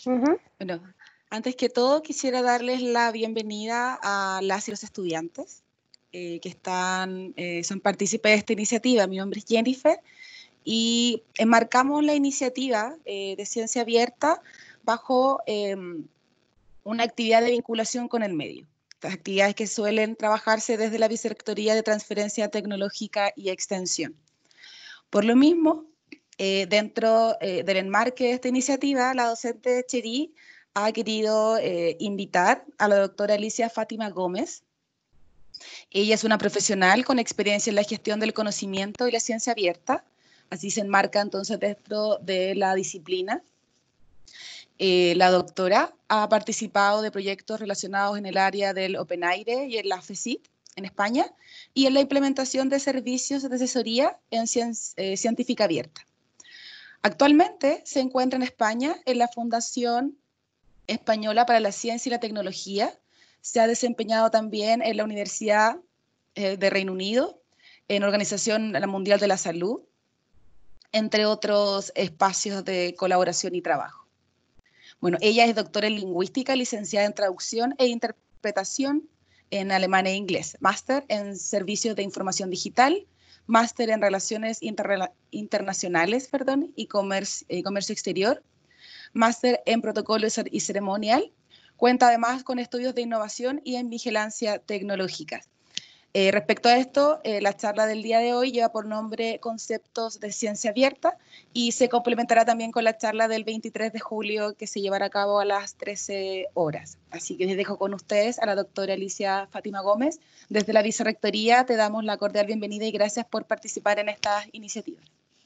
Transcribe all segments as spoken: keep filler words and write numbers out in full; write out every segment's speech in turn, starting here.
Uh-huh. Bueno, antes que todo quisiera darles la bienvenida a las y los estudiantes eh, que están, eh, son partícipes de esta iniciativa. Mi nombre es Jennifer y enmarcamos la iniciativa eh, de Ciencia Abierta bajo eh, una actividad de vinculación con el medio. Estas actividades que suelen trabajarse desde la Vicerrectoría de Transferencia Tecnológica y Extensión. Por lo mismo, eh, dentro eh, del enmarque de esta iniciativa, la docente Cherí ha querido eh, invitar a la doctora Alicia Fátima Gómez. Ella es una profesional con experiencia en la gestión del conocimiento y la ciencia abierta, así se enmarca entonces dentro de la disciplina. Eh, la doctora ha participado de proyectos relacionados en el área del OpenAIRE y en la FECIT en España y en la implementación de servicios de asesoría en ciencia, eh, científica abierta. Actualmente se encuentra en España en la Fundación Española para la Ciencia y la Tecnología. Se ha desempeñado también en la Universidad eh, de Reino Unido, en Organización Mundial de la Salud, entre otros espacios de colaboración y trabajo. Bueno, ella es doctora en lingüística, licenciada en traducción e interpretación en alemán e inglés, máster en servicios de información digital, máster en relaciones interrela internacionales perdón, y comercio, eh, comercio exterior, máster en protocolo y ceremonial. Cuenta además con estudios de innovación y en vigilancia tecnológica. Eh, respecto a esto, eh, la charla del día de hoy lleva por nombre Conceptos de Ciencia Abierta y se complementará también con la charla del veintitrés de julio que se llevará a cabo a las trece horas. Así que les dejo con ustedes a la doctora Alicia Fátima Gómez. Desde la Vicerrectoría te damos la cordial bienvenida y gracias por participar en estas iniciativas.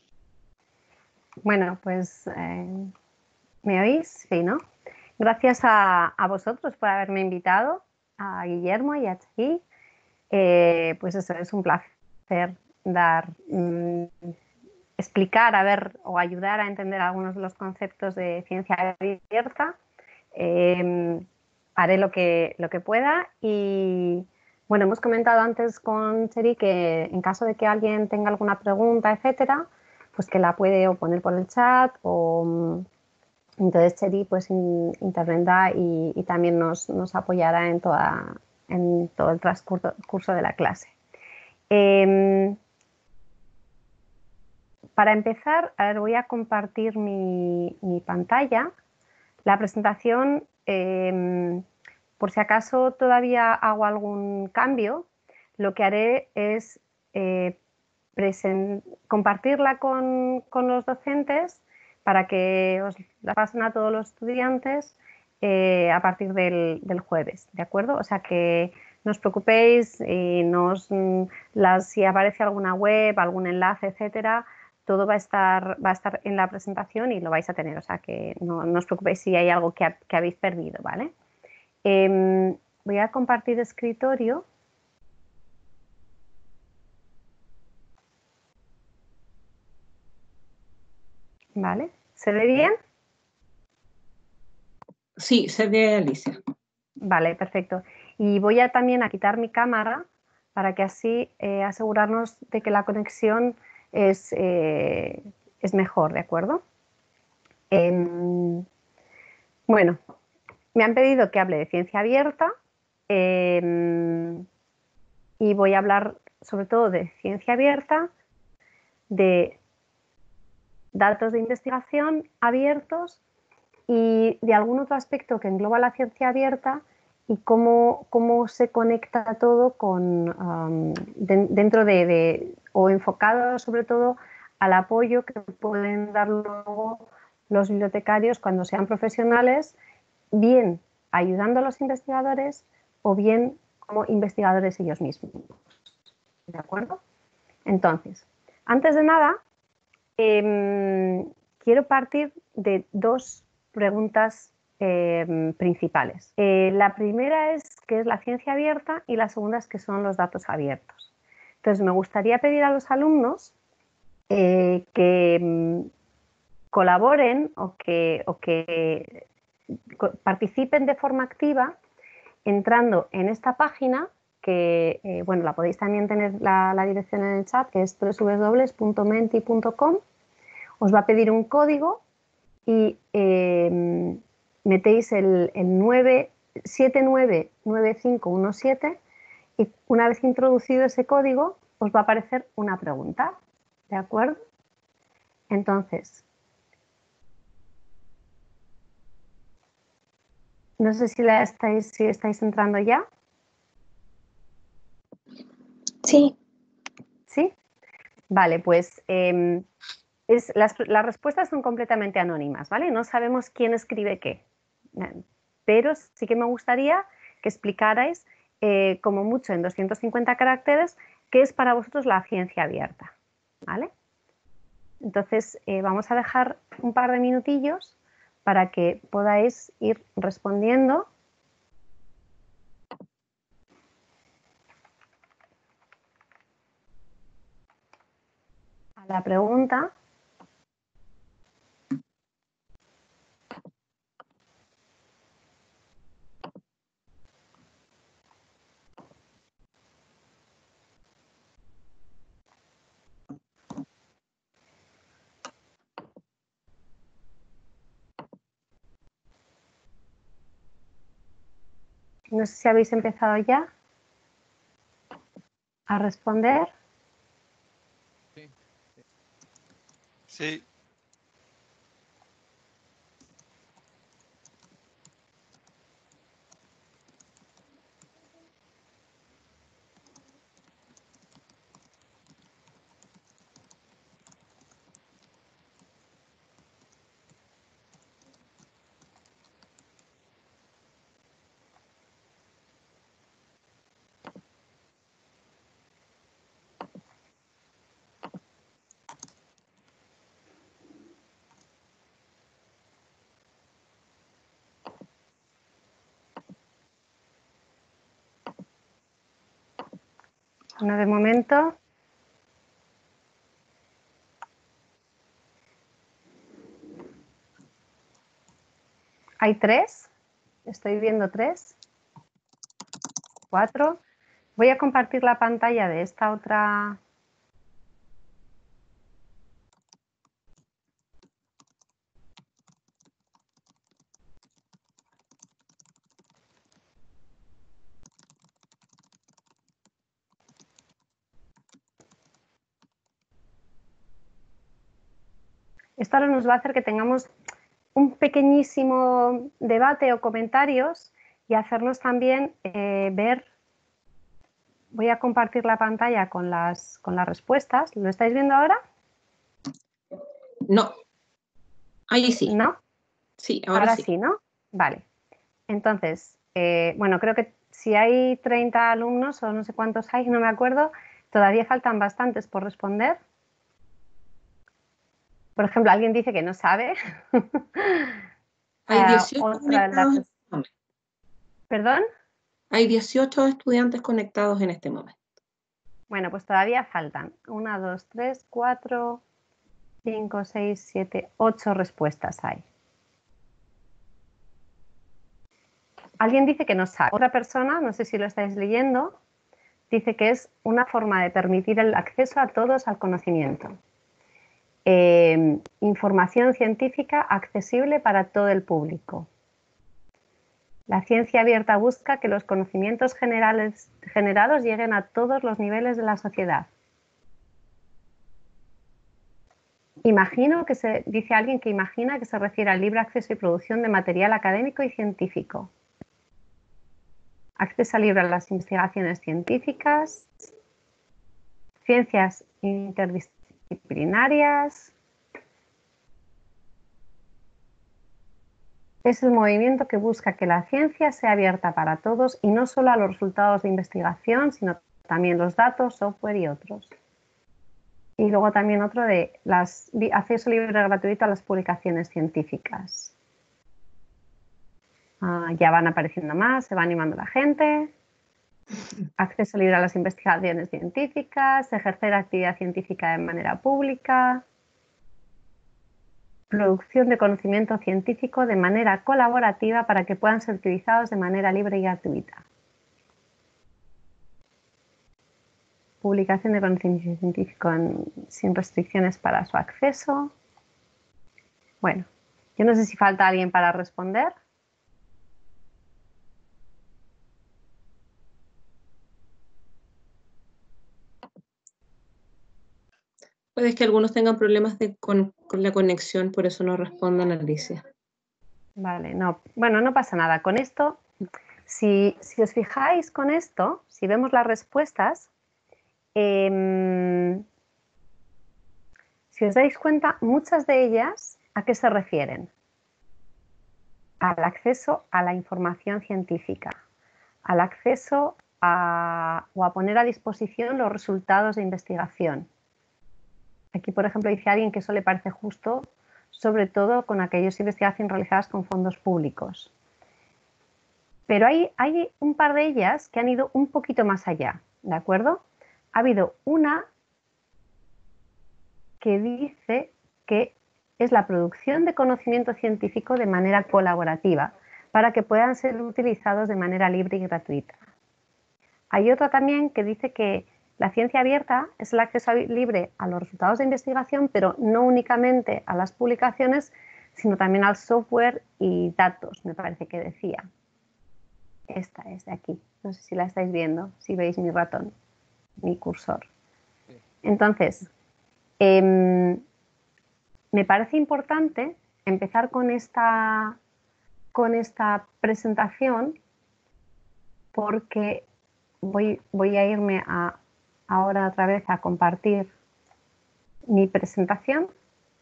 Bueno, pues eh, ¿me oís? Sí, ¿no? Gracias a, a vosotros por haberme invitado, a Guillermo y a Cherí. Eh, pues eso, es un placer dar, mmm, explicar, a ver o ayudar a entender algunos de los conceptos de ciencia abierta. Eh, haré lo que, lo que pueda y bueno, hemos comentado antes con Cherí que en caso de que alguien tenga alguna pregunta, etcétera, pues que la puede o poner por el chat o entonces Cherí pues in, intervendrá y, y también nos, nos apoyará en toda en todo el transcurso curso de la clase. Eh, para empezar, a ver, voy a compartir mi, mi pantalla. La presentación, eh, por si acaso todavía hago algún cambio, lo que haré es eh, compartirla con, con los docentes para que os la pasen a todos los estudiantes Eh, a partir del, del jueves, ¿de acuerdo? O sea que no os preocupéis y no os, las, si aparece alguna web, algún enlace, etcétera, todo va a estar, va a estar en la presentación y lo vais a tener, o sea que no, no os preocupéis si hay algo que, ha, que habéis perdido, ¿vale? Eh, voy a compartir escritorio. ¿Vale? ¿Se ve bien? Sí, se ve, Alicia. Vale, perfecto. Y voy a también a quitar mi cámara para que así eh, asegurarnos de que la conexión es, eh, es mejor, ¿de acuerdo? Eh, bueno, me han pedido que hable de ciencia abierta eh, y voy a hablar sobre todo de ciencia abierta, de datos de investigación abiertos y de algún otro aspecto que engloba la ciencia abierta y cómo, cómo se conecta todo con, um, de, dentro de, de, o enfocado sobre todo al apoyo que pueden dar luego los bibliotecarios cuando sean profesionales, bien ayudando a los investigadores o bien como investigadores ellos mismos. ¿De acuerdo? Entonces, antes de nada, eh, quiero partir de dos preguntas eh, principales. Eh, la primera es qué es la ciencia abierta y la segunda es qué son los datos abiertos. Entonces, me gustaría pedir a los alumnos eh, que mm, colaboren o que, o que participen de forma activa entrando en esta página que, eh, bueno, la podéis también tener la, la dirección en el chat, que es doble u doble u doble u punto menti punto com. Os va a pedir un código y eh, metéis el, el nueve siete nueve nueve cinco uno siete y una vez introducido ese código os va a aparecer una pregunta, ¿de acuerdo? Entonces, no sé si, la estáis, si estáis entrando ya. Sí. ¿Sí? Vale, pues eh, es, las, las respuestas son completamente anónimas, ¿vale? No sabemos quién escribe qué. Pero sí que me gustaría que explicarais, eh, como mucho en doscientos cincuenta caracteres, qué es para vosotros la ciencia abierta, ¿vale? Entonces, eh, vamos a dejar un par de minutillos para que podáis ir respondiendo. A la pregunta. No sé si habéis empezado ya a responder. Sí. Sí. Bueno, de momento. Hay tres. Estoy viendo tres. Cuatro. Voy a compartir la pantalla de esta otra. Esto ahora nos va a hacer que tengamos un pequeñísimo debate o comentarios y hacernos también eh, ver. Voy a compartir la pantalla con las, con las respuestas. ¿Lo estáis viendo ahora? No. Ahí sí. ¿No? Sí, ahora, Ahora sí. sí, ¿no? Vale. Entonces, eh, bueno, creo que si hay treinta alumnos o no sé cuántos hay, no me acuerdo, todavía faltan bastantes por responder. Por ejemplo, alguien dice que no sabe. Hay uh, dieciocho otra en la conectados que... en este momento. ¿Perdón? Hay dieciocho estudiantes conectados en este momento. Bueno, pues todavía faltan. Una, dos, tres, cuatro, cinco, seis, siete, ocho respuestas hay. Alguien dice que no sabe. Otra persona, no sé si lo estáis leyendo, dice que es una forma de permitir el acceso a todos al conocimiento. Eh, información científica accesible para todo el público. La ciencia abierta busca que los conocimientos generales, generados lleguen a todos los niveles de la sociedad. Imagino que se, dice alguien que imagina que se refiere al libre acceso y producción de material académico y científico. Acceso libre a las investigaciones científicas, ciencias interdisciplinarias. Es el movimiento que busca que la ciencia sea abierta para todos y no solo a los resultados de investigación, sino también los datos, software y otros. Y luego también otro de las, acceso libre y gratuito a las publicaciones científicas. Uh, ya van apareciendo más, se va animando la gente. Acceso libre a las investigaciones científicas, ejercer actividad científica de manera pública. Producción de conocimiento científico de manera colaborativa para que puedan ser utilizados de manera libre y gratuita. Publicación de conocimiento científico en, sin restricciones para su acceso. Bueno, yo no sé si falta alguien para responder. Puede que algunos tengan problemas de con, con la conexión, por eso no respondan, Alicia. Vale, no, bueno, no pasa nada. Con esto, si, si os fijáis con esto, si vemos las respuestas, eh, si os dais cuenta, muchas de ellas, ¿a qué se refieren? Al acceso a la información científica, al acceso a, o a poner a disposición los resultados de investigación. Aquí, por ejemplo, dice alguien que eso le parece justo, sobre todo con aquellas investigaciones realizadas con fondos públicos. Pero hay, hay un par de ellas que han ido un poquito más allá, ¿de acuerdo? Ha habido una que dice que es la producción de conocimiento científico de manera colaborativa para que puedan ser utilizados de manera libre y gratuita. Hay otra también que dice que la ciencia abierta es el acceso libre a los resultados de investigación, pero no únicamente a las publicaciones, sino también al software y datos, me parece que decía. Esta es de aquí, no sé si la estáis viendo, si veis mi ratón, mi cursor. Entonces, eh, me parece importante empezar con esta, con esta presentación porque voy, voy a irme a, ahora otra vez a compartir mi presentación.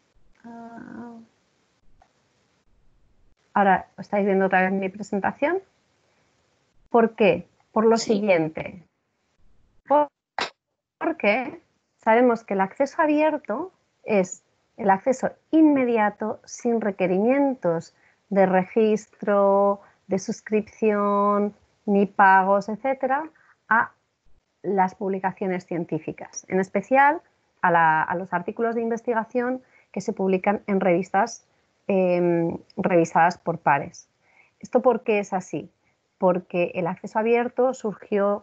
Ahora estáis viendo otra vez mi presentación. ¿Por qué? Por lo sí. siguiente. Porque sabemos que el acceso abierto es el acceso inmediato, sin requerimientos de registro, de suscripción, ni pagos, etcétera, a las publicaciones científicas, en especial a, la, a los artículos de investigación que se publican en revistas eh, revisadas por pares. ¿Esto por qué es así? Porque el acceso abierto surgió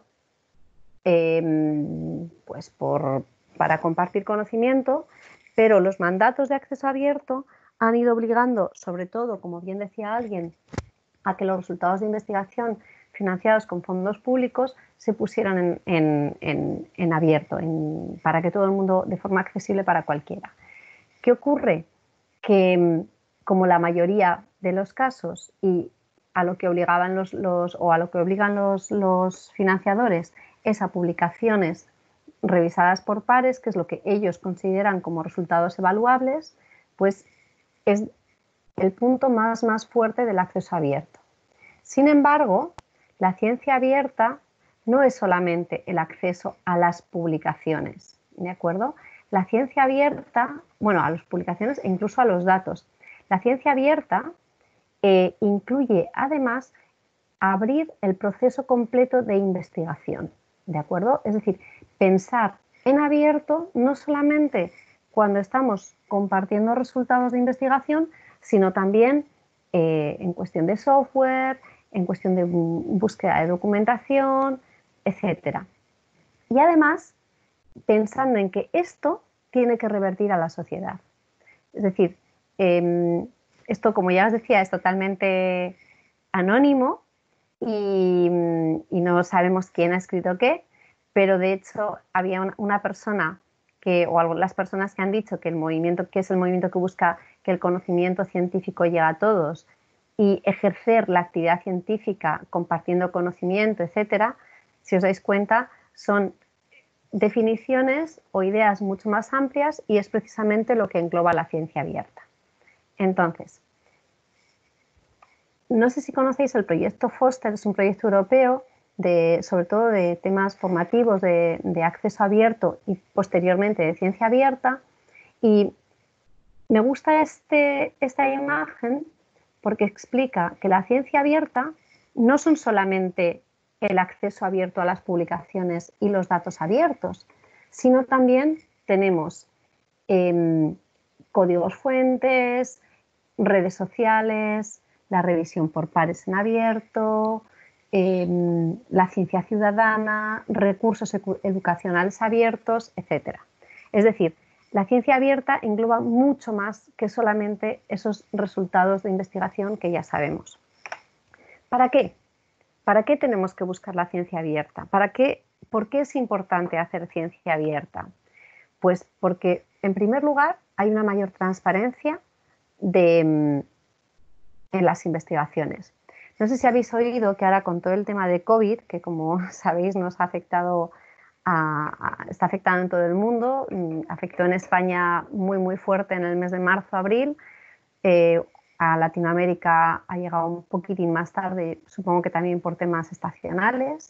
eh, pues por, para compartir conocimiento, pero los mandatos de acceso abierto han ido obligando, sobre todo, como bien decía alguien, a que los resultados de investigación financiados con fondos públicos se pusieran en, en, en, en abierto, en, para que todo el mundo, de forma accesible para cualquiera. ¿Qué ocurre? Que como la mayoría de los casos y a lo que obligaban los, los o a lo que obligan los, los financiadores es a publicaciones revisadas por pares, que es lo que ellos consideran como resultados evaluables, pues es el punto más, más fuerte del acceso abierto. Sin embargo, la ciencia abierta no es solamente el acceso a las publicaciones, ¿de acuerdo? La ciencia abierta, bueno, a las publicaciones e incluso a los datos. La ciencia abierta eh, incluye además abrir el proceso completo de investigación, ¿de acuerdo? Es decir, pensar en abierto no solamente cuando estamos compartiendo resultados de investigación, sino también eh, en cuestión de software, en cuestión de búsqueda de documentación, etcétera. Y además, pensando en que esto tiene que revertir a la sociedad. Es decir, eh, esto, como ya os decía, es totalmente anónimo y, y no sabemos quién ha escrito qué, pero de hecho había una, una persona que, o las personas que han dicho que el movimiento, que es el movimiento que busca que el conocimiento científico llegue a todos y ejercer la actividad científica compartiendo conocimiento, etcétera, si os dais cuenta, son definiciones o ideas mucho más amplias y es precisamente lo que engloba la ciencia abierta. Entonces, no sé si conocéis el proyecto FOSTER, es un proyecto europeo de, sobre todo de temas formativos de, de acceso abierto y posteriormente de ciencia abierta, y me gusta este, esta imagen porque explica que la ciencia abierta no son solamente el acceso abierto a las publicaciones y los datos abiertos, sino también tenemos eh, códigos fuentes, redes sociales, la revisión por pares en abierto, eh, la ciencia ciudadana, recursos educacionales abiertos, etcétera. Es decir, la ciencia abierta engloba mucho más que solamente esos resultados de investigación que ya sabemos. ¿Para qué? ¿Para qué tenemos que buscar la ciencia abierta? ¿Para qué? ¿Por qué es importante hacer ciencia abierta? Pues porque En primer lugar, hay una mayor transparencia de, en las investigaciones. No sé si habéis oído que ahora con todo el tema de COVID, que como sabéis nos ha afectado, a, a, está afectando en todo el mundo, afectó en España muy muy fuerte en el mes de marzo, abril, eh, a Latinoamérica ha llegado un poquitín más tarde, supongo que también por temas estacionales.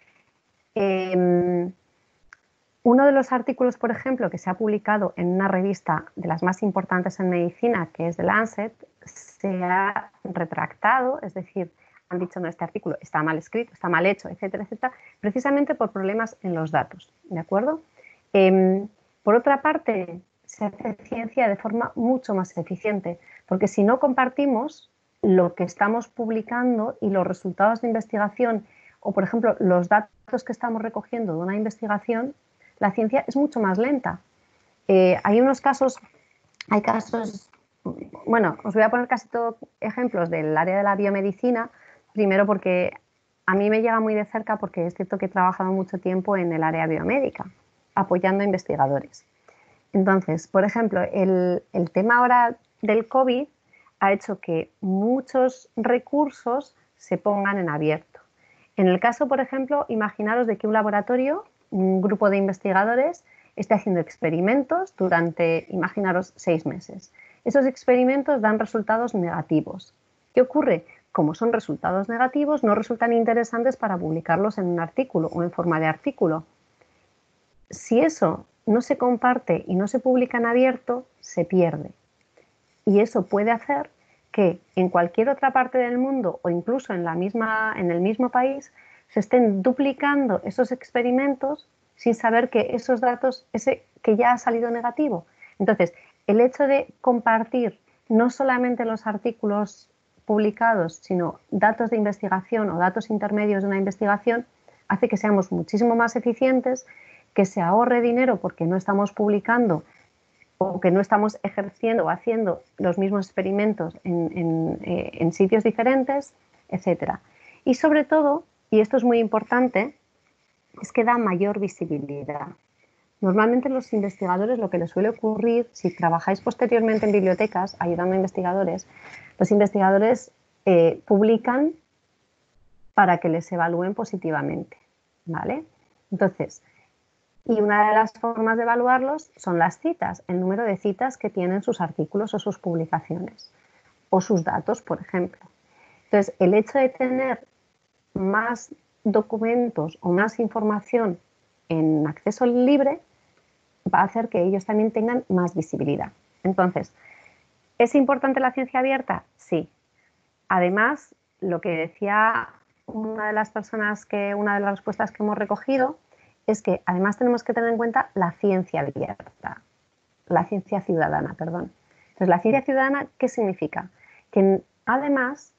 Eh, uno de los artículos, por ejemplo, que se ha publicado en una revista de las más importantes en medicina, que es The Lancet, se ha retractado, es decir, han dicho no, este artículo está mal escrito, está mal hecho, etcétera, etcétera, precisamente por problemas en los datos, ¿de acuerdo? Eh, por otra parte, se hace ciencia de forma mucho más eficiente, porque si no compartimos lo que estamos publicando y los resultados de investigación, o por ejemplo, los datos que estamos recogiendo de una investigación, la ciencia es mucho más lenta. Eh, hay unos casos, hay casos, bueno, os voy a poner casi todos ejemplos del área de la biomedicina, primero porque a mí me llega muy de cerca porque es cierto que he trabajado mucho tiempo en el área biomédica, apoyando a investigadores. Entonces, por ejemplo, el, el tema ahora del COVID ha hecho que muchos recursos se pongan en abierto. En el caso, por ejemplo, imaginaros de que un laboratorio, un grupo de investigadores, esté haciendo experimentos durante, imaginaros, seis meses. Esos experimentos dan resultados negativos. ¿Qué ocurre? Como son resultados negativos, no resultan interesantes para publicarlos en un artículo o en forma de artículo. Si eso no se comparte y no se publica en abierto, se pierde. Y eso puede hacer que en cualquier otra parte del mundo o incluso en, la misma, en el mismo país se estén duplicando esos experimentos sin saber que esos datos, ese que ya ha salido negativo. Entonces, el hecho de compartir no solamente los artículos publicados, sino datos de investigación o datos intermedios de una investigación, hace que seamos muchísimo más eficientes, que se ahorre dinero porque no estamos publicando o que no estamos ejerciendo o haciendo los mismos experimentos en, en, eh, en sitios diferentes, etcétera. Y sobre todo, y esto es muy importante, es que da mayor visibilidad. Normalmente los investigadores, lo que les suele ocurrir, si trabajáis posteriormente en bibliotecas ayudando a investigadores, los investigadores eh, publican para que les evalúen positivamente, ¿vale? Entonces, y una de las formas de evaluarlos son las citas, el número de citas que tienen sus artículos o sus publicaciones, o sus datos, por ejemplo. Entonces, el hecho de tener más documentos o más información en acceso libre va a hacer que ellos también tengan más visibilidad. Entonces, ¿es importante la ciencia abierta? Sí. Además, lo que decía una de las personas, que una de las respuestas que hemos recogido, es que además tenemos que tener en cuenta la ciencia abierta, la ciencia ciudadana, perdón. Entonces, la ciencia ciudadana, ¿qué significa? Que además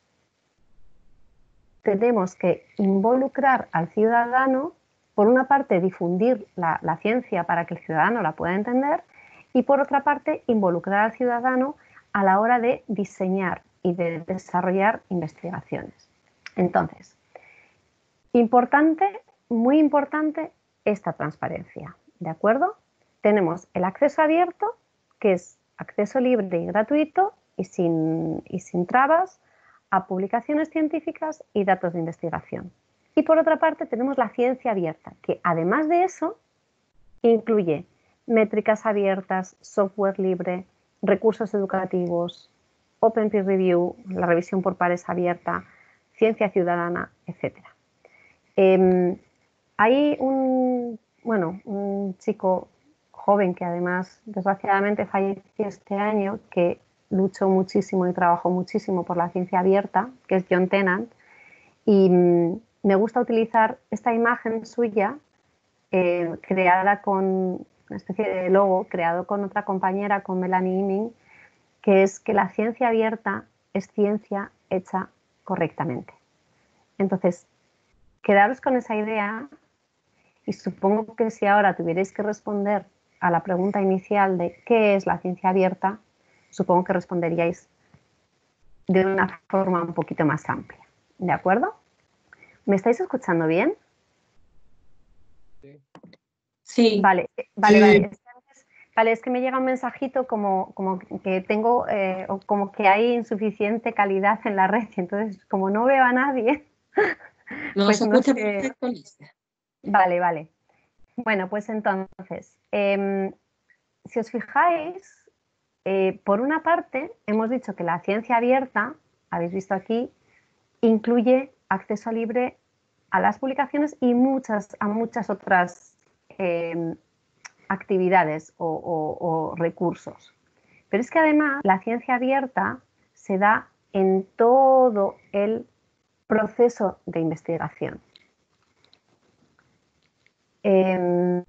tenemos que involucrar al ciudadano, por una parte difundir la, la ciencia para que el ciudadano la pueda entender y por otra parte involucrar al ciudadano a la hora de diseñar y de desarrollar investigaciones. Entonces, importante, muy importante, esta transparencia, ¿de acuerdo? Tenemos el acceso abierto, que es acceso libre y gratuito y sin, y sin trabas a publicaciones científicas y datos de investigación. Y por otra parte tenemos la ciencia abierta, que además de eso incluye métricas abiertas, software libre, recursos educativos, open peer review, la revisión por pares abierta, ciencia ciudadana, etcétera. Eh, hay un, bueno, un chico joven que además desgraciadamente falleció este año, que luchó muchísimo y trabajó muchísimo por la ciencia abierta, que es John Tennant, y mmm, me gusta utilizar esta imagen suya eh, creada con una especie de logo creado con otra compañera, con Melanie Iming, que es que la ciencia abierta es ciencia hecha correctamente. Entonces, quedaros con esa idea y supongo que si ahora tuvierais que responder a la pregunta inicial de ¿qué es la ciencia abierta?, supongo que responderíais de una forma un poquito más amplia. ¿De acuerdo? ¿Me estáis escuchando bien? Sí. Vale, vale, vale. Entonces, Vale, es que me llega un mensajito como, como que tengo, eh, o como que hay insuficiente calidad en la red, entonces como no veo a nadie, No pues se no escucha sé. perfecto, Alicia. Vale, vale. Bueno, pues entonces, em, si os fijáis, eh, por una parte, hemos dicho que la ciencia abierta, habéis visto aquí, incluye acceso libre a las publicaciones y muchas, a muchas otras eh, actividades o, o, o recursos. Pero es que además la ciencia abierta se da en todo el proceso de investigación. Eh,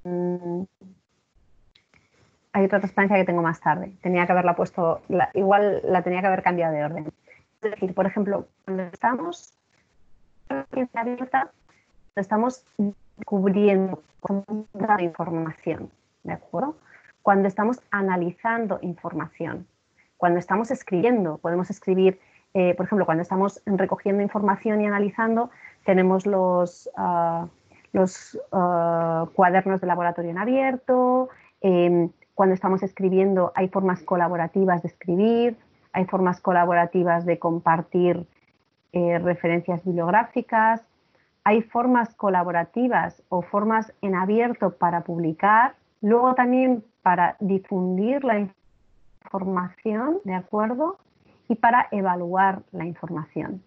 hay otra transparencia que tengo más tarde. Tenía que haberla puesto, la, igual la tenía que haber cambiado de orden. Es decir, por ejemplo, cuando estamos en ciencia abierta, estamos cubriendo la información, ¿de acuerdo? Cuando estamos analizando información, cuando estamos escribiendo, podemos escribir, eh, por ejemplo, cuando estamos recogiendo información y analizando, tenemos los, uh, los uh, cuadernos de laboratorio en abierto, eh, cuando estamos escribiendo hay formas colaborativas de escribir, hay formas colaborativas de compartir eh, referencias bibliográficas, hay formas colaborativas o formas en abierto para publicar, luego también para difundir la información, ¿de acuerdo? Y para evaluar la información.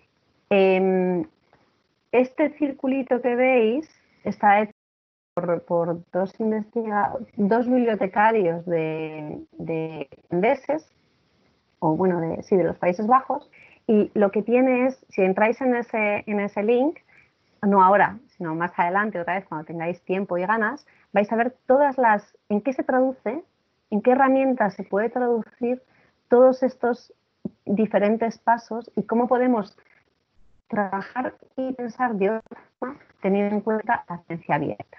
Eh, este circulito que veis está hecho por, por dos, dos bibliotecarios de, de Andeses, o bueno, de, sí, de los Países Bajos, y lo que tiene es, si entráis en ese, en ese link, no ahora, sino más adelante, otra vez, cuando tengáis tiempo y ganas, vais a ver todas las, en qué se traduce, en qué herramientas se puede traducir todos estos diferentes pasos y cómo podemos trabajar y pensar de otra forma teniendo en cuenta la ciencia abierta.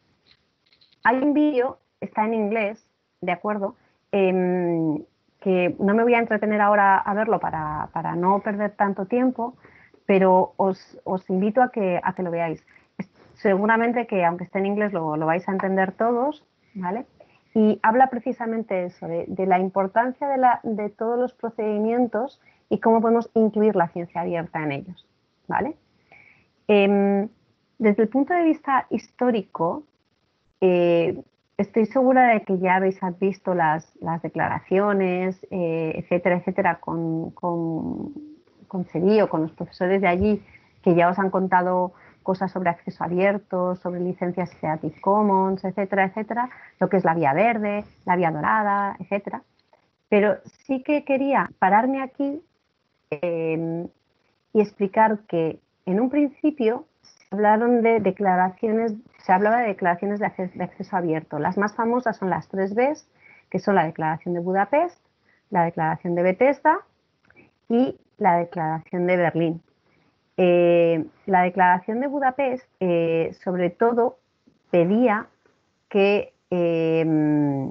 Hay un vídeo, está en inglés, ¿de acuerdo? Eh, que no me voy a entretener ahora a verlo para, para no perder tanto tiempo, pero os, os invito a que, a que lo veáis. Seguramente que aunque esté en inglés lo, lo vais a entender todos, ¿vale? Y habla precisamente eso, de, de la importancia de, la, de todos los procedimientos y cómo podemos incluir la ciencia abierta en ellos, ¿vale? Eh, desde el punto de vista histórico, eh, estoy segura de que ya habéis visto las, las declaraciones, eh, etcétera, etcétera, con, con, con CEDI o con los profesores de allí que ya os han contado cosas sobre acceso abierto, sobre licencias Creative Commons, etcétera, etcétera, lo que es la vía verde, la vía dorada, etcétera. Pero sí que quería pararme aquí eh, y explicar que en un principio se hablaron de declaraciones, se hablaba de declaraciones de acceso, de acceso abierto. Las más famosas son las tres Bs, que son la Declaración de Budapest, la Declaración de Bethesda y la Declaración de Berlín. Eh, la Declaración de Budapest, eh, sobre todo, pedía que, eh,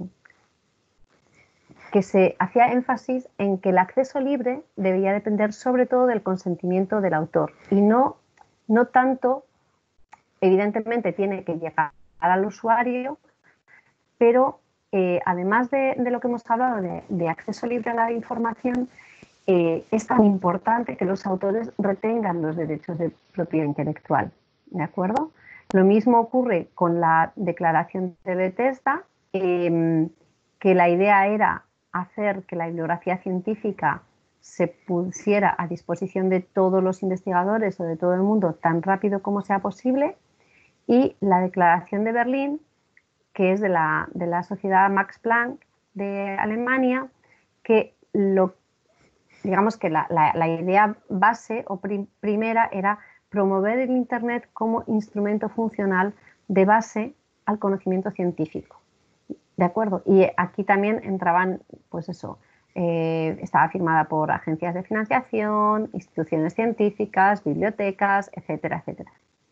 que se hacía énfasis en que el acceso libre debía depender sobre todo del consentimiento del autor y no, no tanto, evidentemente tiene que llegar al usuario, pero eh, además de, de lo que hemos hablado de, de acceso libre a la información, Eh, es tan importante que los autores retengan los derechos de propiedad intelectual, ¿de acuerdo? Lo mismo ocurre con la Declaración de Bethesda, eh, que la idea era hacer que la bibliografía científica se pusiera a disposición de todos los investigadores o de todo el mundo tan rápido como sea posible, y la Declaración de Berlín, que es de la, de la Sociedad Max Planck de Alemania, que lo digamos que la, la, la idea base o prim, primera era promover el Internet como instrumento funcional de base al conocimiento científico. ¿De acuerdo? Y aquí también entraban, pues eso, eh, estaba firmada por agencias de financiación, instituciones científicas, bibliotecas, etcétera, etcétera.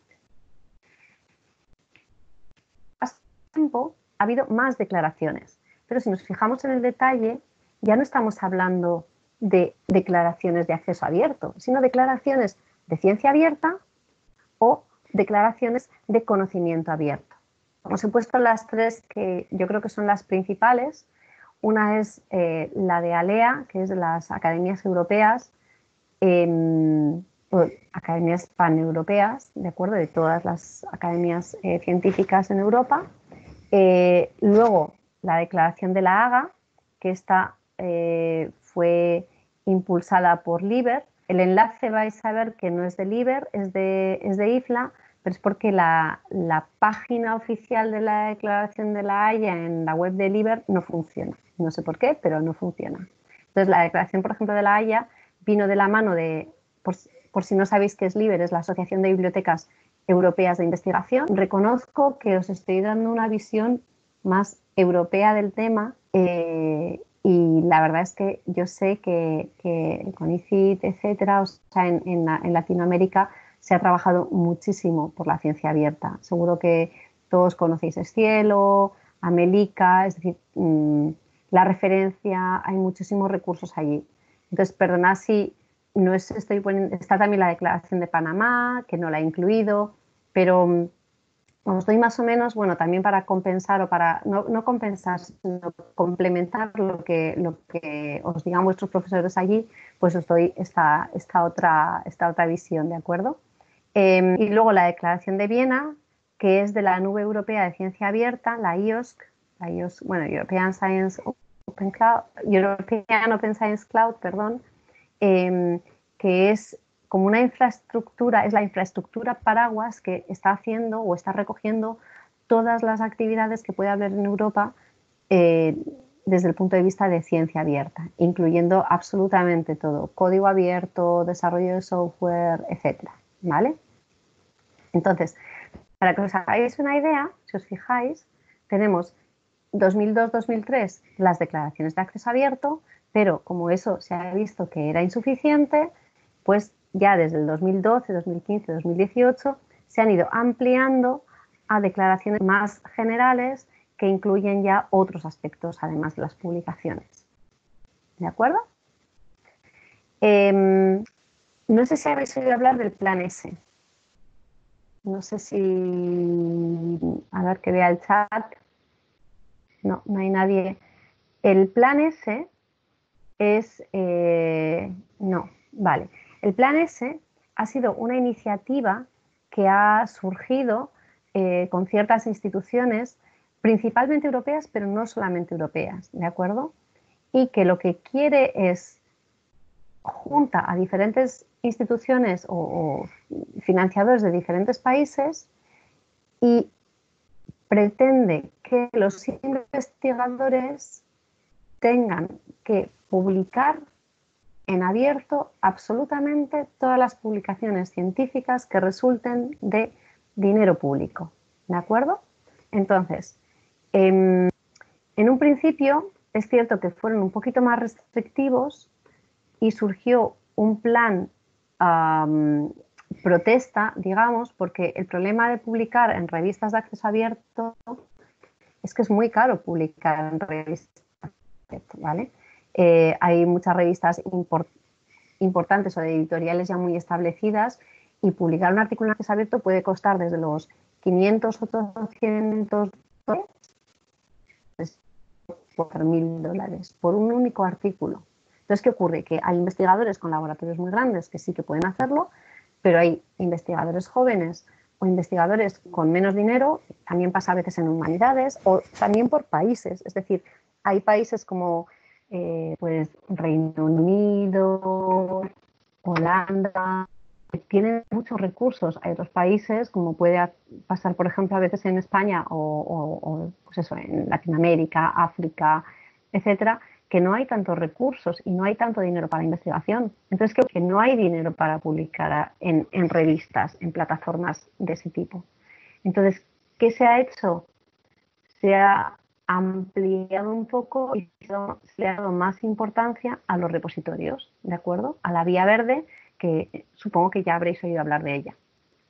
Hace tiempo ha habido más declaraciones, pero si nos fijamos en el detalle, ya no estamos hablando de declaraciones de acceso abierto, sino declaraciones de ciencia abierta o declaraciones de conocimiento abierto. os he puesto las tres que yo creo que son las principales. Una es eh, la de ALEA, que es de las academias europeas, eh, o academias paneuropeas, ¿de acuerdo? De todas las academias eh, científicas en Europa. Eh, luego, la declaración de la Haga, que esta eh, fue impulsada por LIBER. El enlace vais a ver que no es de LIBER, es de, es de I F L A, pero es porque la, la página oficial de la declaración de la Haya en la web de LIBER no funciona. No sé por qué, pero no funciona. Entonces, la declaración, por ejemplo, de la Haya vino de la mano de, por, por si no sabéis qué es LIBER, es la Asociación de Bibliotecas Europeas de Investigación. Reconozco que os estoy dando una visión más europea del tema eh, y la verdad es que yo sé que, que con I C I T, etcétera, o sea, en, en, en Latinoamérica se ha trabajado muchísimo por la ciencia abierta. Seguro que todos conocéis Scielo, Amelica, es decir, mmm, la referencia, hay muchísimos recursos allí. Entonces, perdonad si no es, estoy poniendo, está también la declaración de Panamá, que no la he incluido, pero os doy más o menos, bueno, también para compensar o para, no, no compensar, sino complementar lo que, lo que os digan vuestros profesores allí, pues os doy esta, esta, otra, esta otra visión, ¿de acuerdo? Eh, y luego la Declaración de Viena, que es de la Nube Europea de Ciencia Abierta, la I O S C, la I O S C, bueno, European Science Open Cloud, European Open Science Cloud, perdón, eh, que es como una infraestructura, es la infraestructura paraguas que está haciendo o está recogiendo todas las actividades que puede haber en Europa eh, desde el punto de vista de ciencia abierta, incluyendo absolutamente todo, código abierto, desarrollo de software, etcétera, ¿vale? Entonces, para que os hagáis una idea, si os fijáis, tenemos dos mil dos dos mil tres las declaraciones de acceso abierto, pero como eso se ha visto que era insuficiente, pues ya desde el dos mil doce, dos mil quince, dos mil dieciocho se han ido ampliando a declaraciones más generales que incluyen ya otros aspectos además de las publicaciones. ¿De acuerdo? Eh, no sé si habéis oído hablar del Plan S. No sé si... A ver que vea el chat. No, no hay nadie. El Plan S es... Eh, no, vale. El Plan S ha sido una iniciativa que ha surgido eh, con ciertas instituciones, principalmente europeas, pero no solamente europeas, ¿de acuerdo? Y que lo que quiere es junta a diferentes instituciones o, o financiadores de diferentes países y pretende que los investigadores tengan que publicar en abierto absolutamente todas las publicaciones científicas que resulten de dinero público, ¿de acuerdo? Entonces, eh, en un principio es cierto que fueron un poquito más restrictivos y surgió un plan um, protesta, digamos, porque el problema de publicar en revistas de acceso abierto es que es muy caro publicar en revistas de acceso abierto, ¿vale? Eh, hay muchas revistas import importantes o de editoriales ya muy establecidas y publicar un artículo en acceso abierto puede costar desde los quinientos o doscientos dólares por mil dólares por un único artículo. Entonces, ¿qué ocurre? Que hay investigadores con laboratorios muy grandes que sí que pueden hacerlo, pero hay investigadores jóvenes o investigadores con menos dinero, también pasa a veces en humanidades o también por países. Es decir, hay países como eh, pues, Reino Unido, Holanda, que tienen muchos recursos. Hay otros países, como puede pasar, por ejemplo, a veces en España o, o, o pues eso, en Latinoamérica, África, etcétera, que no hay tantos recursos y no hay tanto dinero para la investigación. Entonces creo que no hay dinero para publicar en, en revistas, en plataformas de ese tipo. Entonces, ¿qué se ha hecho? Se ha ampliado un poco y se le ha dado más importancia a los repositorios, ¿de acuerdo? A la vía verde, que supongo que ya habréis oído hablar de ella.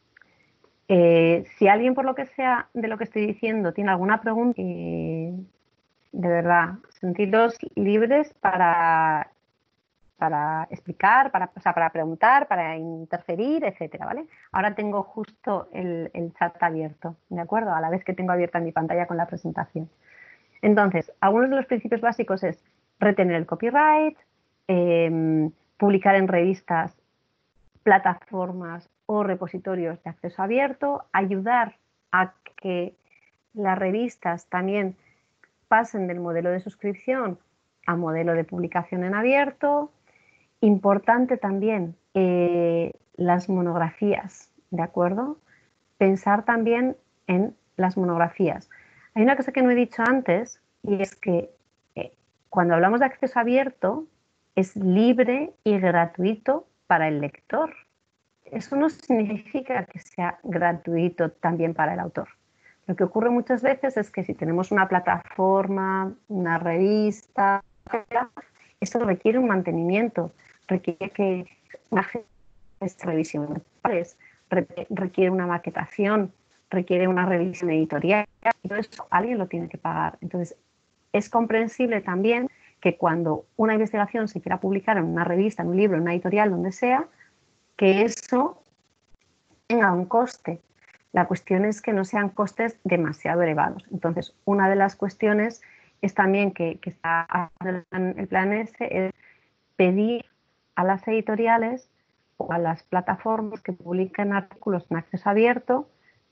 Eh, si alguien, por lo que sea de lo que estoy diciendo, tiene alguna pregunta, eh, de verdad, sentiros libres para, para explicar, para, o sea, para preguntar, para interferir, etcétera, ¿vale? Ahora tengo justo el, el chat abierto, ¿de acuerdo? A la vez que tengo abierta mi pantalla con la presentación. Entonces, algunos de los principios básicos es retener el copyright, eh, publicar en revistas, plataformas o repositorios de acceso abierto, ayudar a que las revistas también pasen del modelo de suscripción a modelo de publicación en abierto. Importante también eh, las monografías, ¿de acuerdo? Pensar también en las monografías. Hay una cosa que no he dicho antes y es que eh, cuando hablamos de acceso abierto es libre y gratuito para el lector. Eso no significa que sea gratuito también para el autor. Lo que ocurre muchas veces es que si tenemos una plataforma, una revista, esto requiere un mantenimiento, requiere que una revisión, requiere una maquetación, requiere una revisión editorial, y todo eso alguien lo tiene que pagar. Entonces, es comprensible también que cuando una investigación se quiera publicar en una revista, en un libro, en una editorial, donde sea, que eso tenga un coste. La cuestión es que no sean costes demasiado elevados. Entonces, una de las cuestiones es también que, que está en el plan S, es pedir a las editoriales o a las plataformas que publican artículos en acceso abierto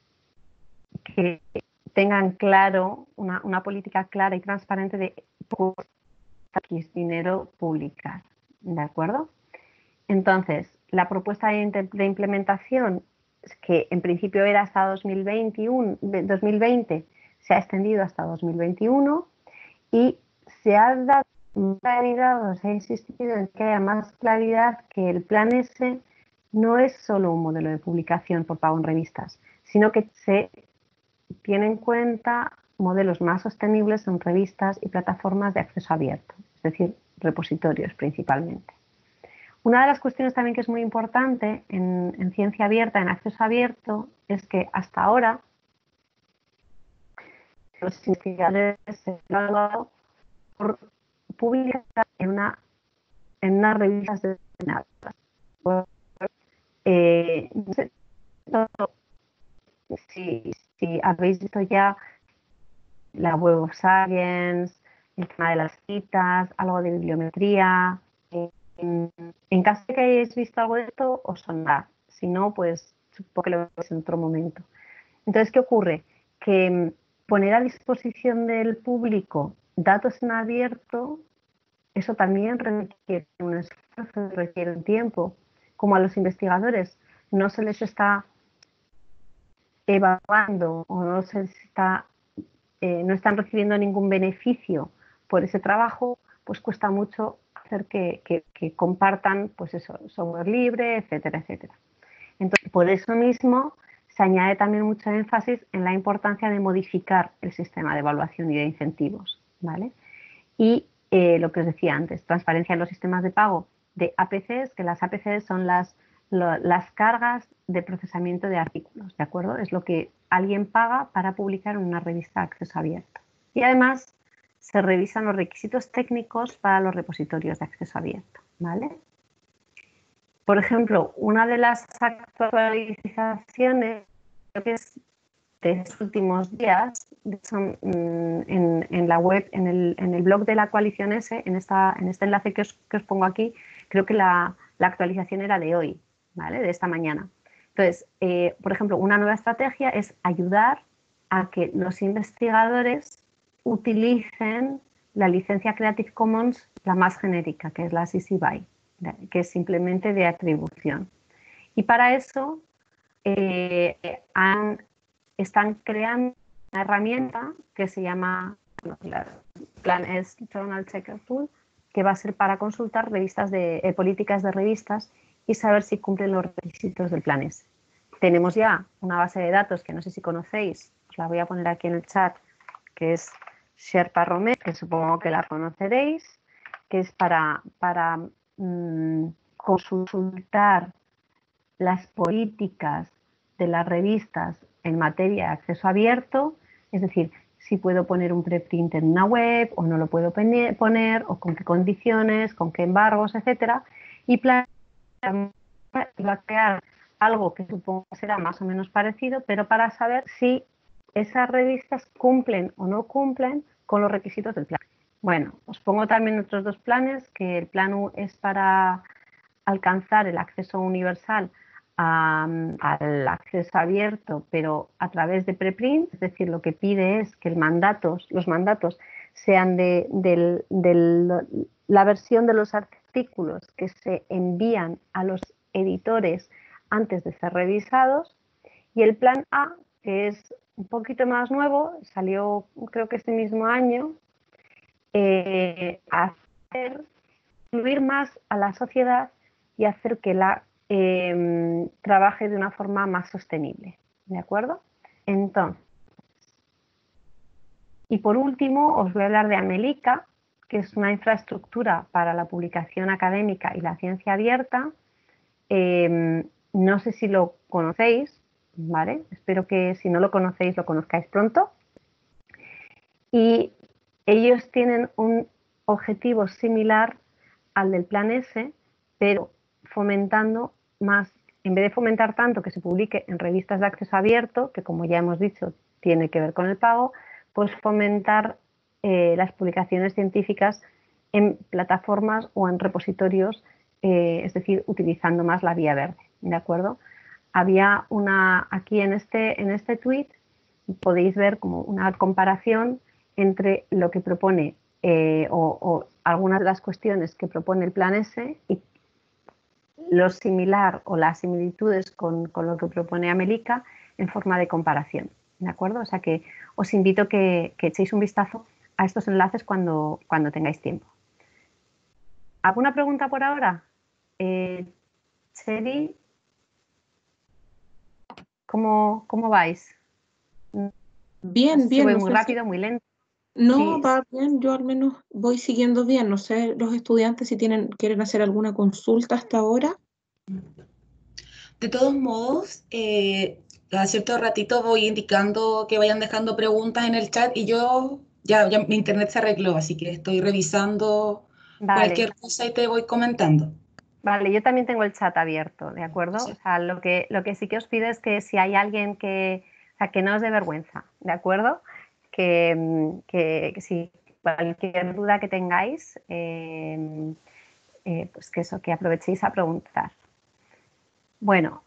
que tengan claro, una, una política clara y transparente de cuánto es dinero publicar. ¿De acuerdo? Entonces, la propuesta de, de implementación, que en principio era hasta dos mil veintiuno, dos mil veinte, se ha extendido hasta dos mil veintiuno y se ha dado claridad, o se ha insistido en que haya más claridad, que el plan S no es solo un modelo de publicación por pago en revistas, sino que se tiene en cuenta modelos más sostenibles en revistas y plataformas de acceso abierto, es decir, repositorios principalmente. Una de las cuestiones también que es muy importante en, en ciencia abierta, en acceso abierto, es que hasta ahora los investigadores se han graduado por publicar en una, en unas revistas determinadas. Eh, no sé si, si habéis visto ya la Web of Science, el tema de las citas, algo de bibliometría. En, en caso de que hayáis visto algo de esto, os sonará. Si no, pues supongo que lo veréis en otro momento. Entonces, ¿qué ocurre? Que poner a disposición del público datos en abierto, eso también requiere un esfuerzo, requiere un tiempo. Como a los investigadores no se les está evaluando o no se les está, eh, no están recibiendo ningún beneficio por ese trabajo, pues cuesta mucho hacer que, que, que compartan, pues eso, software libre, etcétera, etcétera. Entonces, por eso mismo se añade también mucho énfasis en la importancia de modificar el sistema de evaluación y de incentivos, ¿vale? Y eh, lo que os decía antes, transparencia en los sistemas de pago de A P Cs, que las A P Cs son las, lo, las cargas de procesamiento de artículos, ¿de acuerdo? Es lo que alguien paga para publicar en una revista de acceso abierto. Y además se revisan los requisitos técnicos para los repositorios de acceso abierto, ¿vale? Por ejemplo, una de las actualizaciones, creo que es de estos últimos días, son en, en la web, en el, en el blog de la Coalición S, en, esta, en este enlace que os, que os pongo aquí, creo que la, la actualización era de hoy, ¿vale? De esta mañana. Entonces, eh, por ejemplo, una nueva estrategia es ayudar a que los investigadores utilicen la licencia Creative Commons, la más genérica, que es la C C B Y, que es simplemente de atribución. Y para eso eh, han, están creando una herramienta que se llama, bueno, el plan es Journal Checker Tool, que va a ser para consultar revistas de, eh, políticas de revistas y saber si cumplen los requisitos del plan S. Tenemos ya una base de datos que no sé si conocéis, os la voy a poner aquí en el chat, que es Sherpa Romet, que supongo que la conoceréis, que es para, para mmm, consultar las políticas de las revistas en materia de acceso abierto, es decir, si puedo poner un preprint en una web o no lo puedo poner, o con qué condiciones, con qué embargos, etcétera. Y planear va a crear algo que supongo que será más o menos parecido, pero para saber si esas revistas cumplen o no cumplen con los requisitos del plan. Bueno, os pongo también otros dos planes, que el plan U es para alcanzar el acceso universal a, al acceso abierto, pero a través de preprint, es decir, lo que pide es que el mandatos, los mandatos sean de, de, de la versión de los artículos que se envían a los editores antes de ser revisados, y el plan A, que es un poquito más nuevo, salió creo que este mismo año, eh, hacer incluir más a la sociedad y hacer que la eh, trabaje de una forma más sostenible, ¿de acuerdo? Entonces, y por último os voy a hablar de Amelica, que es una infraestructura para la publicación académica y la ciencia abierta. Eh, no sé si lo conocéis, ¿vale? Espero que si no lo conocéis lo conozcáis pronto. Y ellos tienen un objetivo similar al del plan S, pero fomentando más, en vez de fomentar tanto que se publique en revistas de acceso abierto, que como ya hemos dicho tiene que ver con el pago, pues fomentar eh, las publicaciones científicas en plataformas o en repositorios, eh, es decir, utilizando más la vía verde, ¿de acuerdo? Había una, aquí en este, en este tweet podéis ver como una comparación entre lo que propone eh, o, o algunas de las cuestiones que propone el plan S y lo similar o las similitudes con, con lo que propone Amelica en forma de comparación, ¿de acuerdo? O sea que os invito que, que echéis un vistazo a estos enlaces cuando, cuando tengáis tiempo. ¿Alguna pregunta por ahora? Eh, Cheri, ¿cómo, cómo vais? Bien, No sé si bien. voy No muy sé si... rápido, muy lento. No, Sí. va bien, yo al menos voy siguiendo bien. No sé, los estudiantes si tienen, quieren hacer alguna consulta hasta ahora. De todos modos, eh, a cierto ratito voy indicando que vayan dejando preguntas en el chat y yo, ya, ya mi internet se arregló, así que estoy revisando Vale. cualquier cosa y te voy comentando. Vale, yo también tengo el chat abierto, ¿de acuerdo? Sí. O sea, lo que, lo que sí que os pido es que si hay alguien que, o sea, que no os dé vergüenza, ¿de acuerdo? Que, que, que si cualquier duda que tengáis, eh, eh, pues que eso, que aprovechéis a preguntar. Bueno,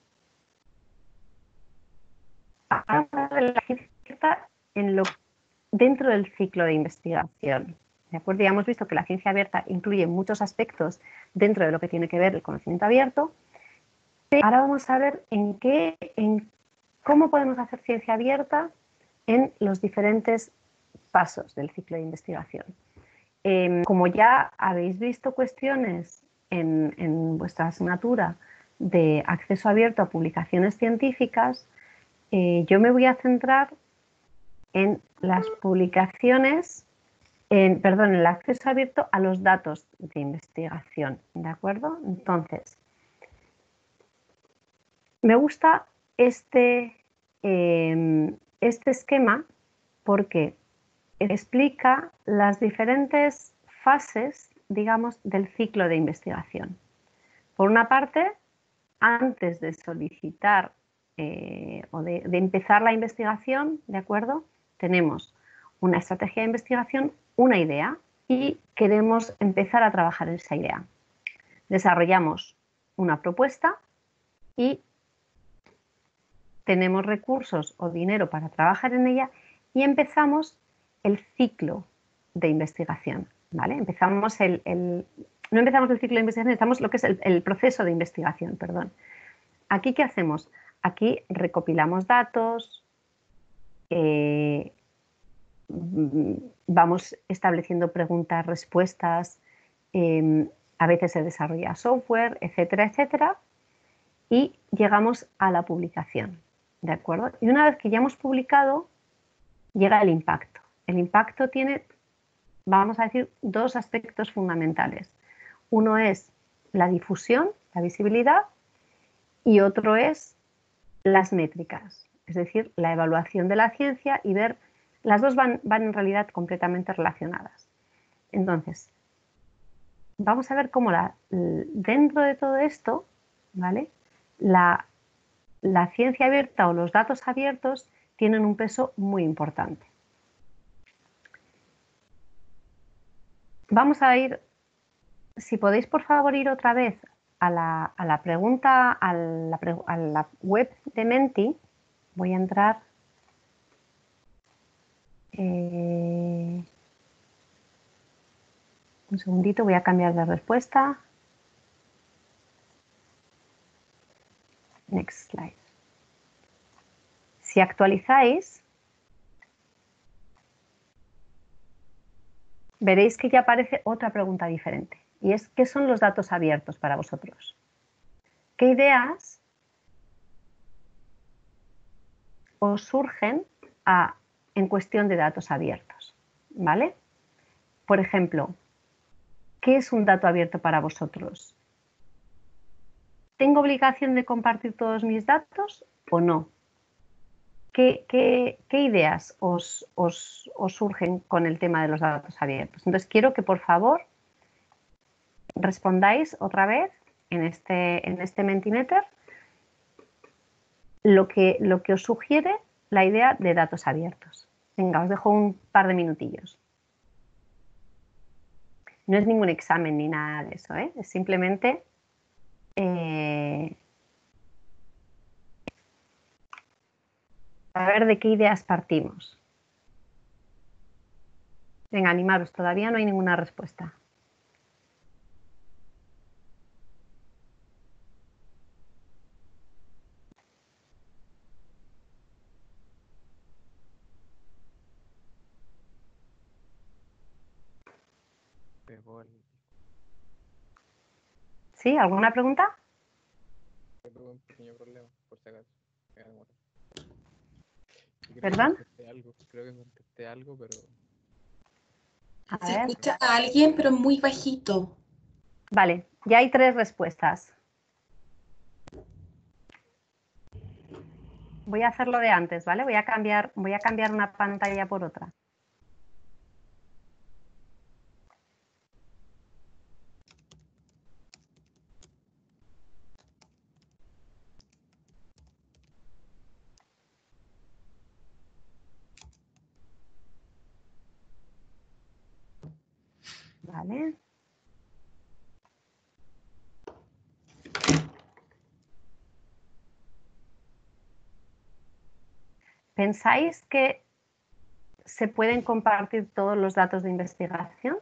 ahora de la ciencia en lo, dentro del ciclo de investigación. ¿De acuerdo? Ya hemos visto que la ciencia abierta incluye muchos aspectos dentro de lo que tiene que ver el conocimiento abierto. Ahora vamos a ver en qué, en cómo podemos hacer ciencia abierta en los diferentes pasos del ciclo de investigación. Eh, como ya habéis visto cuestiones en, en vuestra asignatura de acceso abierto a publicaciones científicas, eh, yo me voy a centrar en las publicaciones, en, perdón, en el acceso abierto a los datos de investigación, ¿de acuerdo? Entonces, me gusta este, eh, este esquema porque explica las diferentes fases, digamos, del ciclo de investigación. Por una parte, antes de solicitar eh, o de, de empezar la investigación, ¿de acuerdo? Tenemos una estrategia de investigación, una idea y queremos empezar a trabajar en esa idea. Desarrollamos una propuesta y tenemos recursos o dinero para trabajar en ella y empezamos el ciclo de investigación, ¿vale? Empezamos el, el, no empezamos el ciclo de investigación, empezamos lo que es el, el proceso de investigación, perdón. ¿Aquí qué hacemos? Aquí recopilamos datos, eh, vamos estableciendo preguntas, respuestas, eh, a veces se desarrolla software, etcétera, etcétera, y llegamos a la publicación, ¿de acuerdo? Y una vez que ya hemos publicado, llega el impacto. El impacto tiene, vamos a decir, dos aspectos fundamentales. Uno es la difusión, la visibilidad, y otro es las métricas, es decir, la evaluación de la ciencia y ver Las dos van, van en realidad completamente relacionadas. Entonces, vamos a ver cómo la, dentro de todo esto, ¿vale? La, la ciencia abierta o los datos abiertos tienen un peso muy importante. Vamos a ir, si podéis por favor ir otra vez a la, a la pregunta, a la, a la web de Menti. Voy a entrar. Eh, un segundito, voy a cambiar de respuesta. Next slide. Si actualizáis, veréis que ya aparece otra pregunta diferente. Y es, ¿qué son los datos abiertos para vosotros? ¿Qué ideas os surgen a, en cuestión de datos abiertos? ¿Vale? Por ejemplo, ¿qué es un dato abierto para vosotros? ¿Tengo obligación de compartir todos mis datos o no? ¿Qué, qué, qué ideas os, os, os surgen con el tema de los datos abiertos? Entonces, quiero que por favor respondáis otra vez en este, en este Mentimeter lo que, lo que os sugiere la idea de datos abiertos. Venga, os dejo un par de minutillos. No es ningún examen ni nada de eso, ¿eh? Es simplemente eh, a ver de qué ideas partimos. Venga, animaros, todavía no hay ninguna respuesta. Pegó el- ¿Sí? ¿Alguna pregunta? pegó un pequeño problema, por si acaso. Me voy a demorar. Y creo que ¿Perdón? contesté algo, creo que contesté algo, pero A Se ver. escucha a alguien, pero muy bajito. Vale, ya hay tres respuestas. Voy a hacerlo de antes, ¿vale? Voy a cambiar, voy a cambiar una pantalla por otra. Vale. ¿Pensáis que se pueden compartir todos los datos de investigación?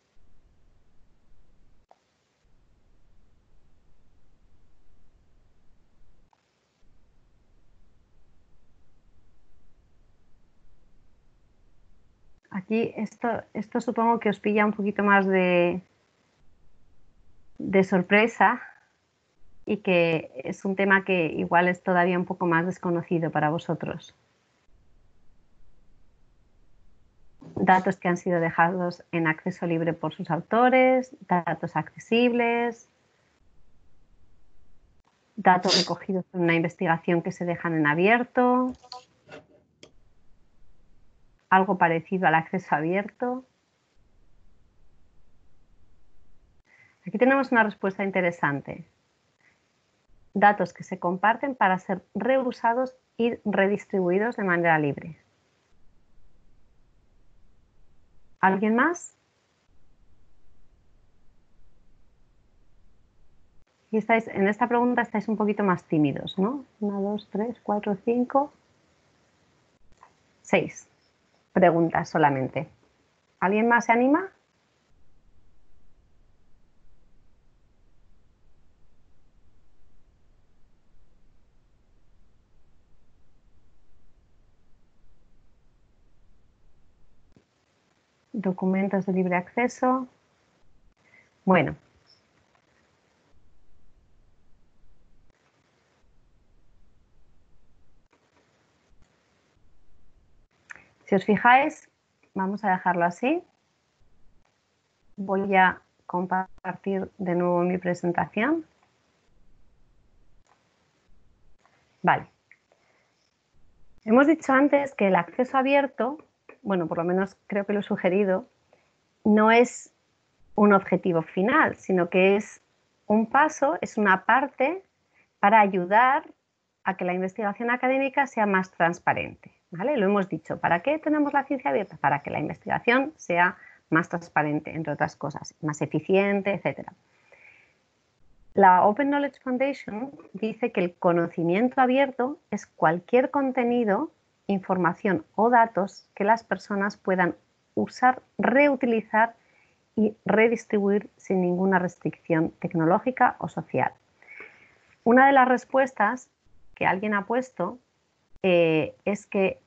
Aquí esto, esto supongo que os pilla un poquito más de, de sorpresa y que es un tema que igual es todavía un poco más desconocido para vosotros. Datos que han sido dejados en acceso libre por sus autores, datos accesibles, datos recogidos en una investigación que se dejan en abierto, algo parecido al acceso abierto. Aquí tenemos una respuesta interesante. Datos que se comparten para ser reusados y redistribuidos de manera libre. ¿Alguien más? Y estáis, en esta pregunta estáis un poquito más tímidos, ¿no? Una, dos, tres, cuatro, cinco, seis preguntas solamente. ¿Alguien más se anima? Documentos de libre acceso. Bueno. Si os fijáis, vamos a dejarlo así. Voy a compartir de nuevo mi presentación. Vale. Hemos dicho antes que el acceso abierto bueno, por lo menos creo que lo he sugerido, no es un objetivo final, sino que es un paso, es una parte para ayudar a que la investigación académica sea más transparente, ¿vale? Lo hemos dicho, ¿para qué tenemos la ciencia abierta? Para que la investigación sea más transparente, entre otras cosas, más eficiente, etcétera. La Open Knowledge Foundation dice que el conocimiento abierto es cualquier contenido, información o datos que las personas puedan usar, reutilizar y redistribuir sin ninguna restricción tecnológica o social. Una de las respuestas que alguien ha puesto eh, es que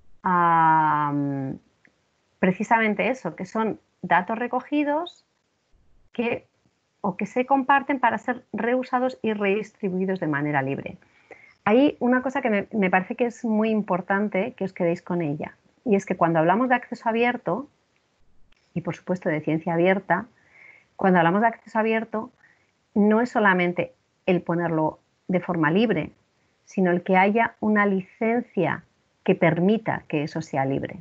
um, precisamente eso, que son datos recogidos que, o que se comparten para ser reusados y redistribuidos de manera libre. Hay una cosa que me, me parece que es muy importante que os quedéis con ella, y es que cuando hablamos de acceso abierto, y por supuesto de ciencia abierta, cuando hablamos de acceso abierto, no es solamente el ponerlo de forma libre, sino el que haya una licencia que permita que eso sea libre.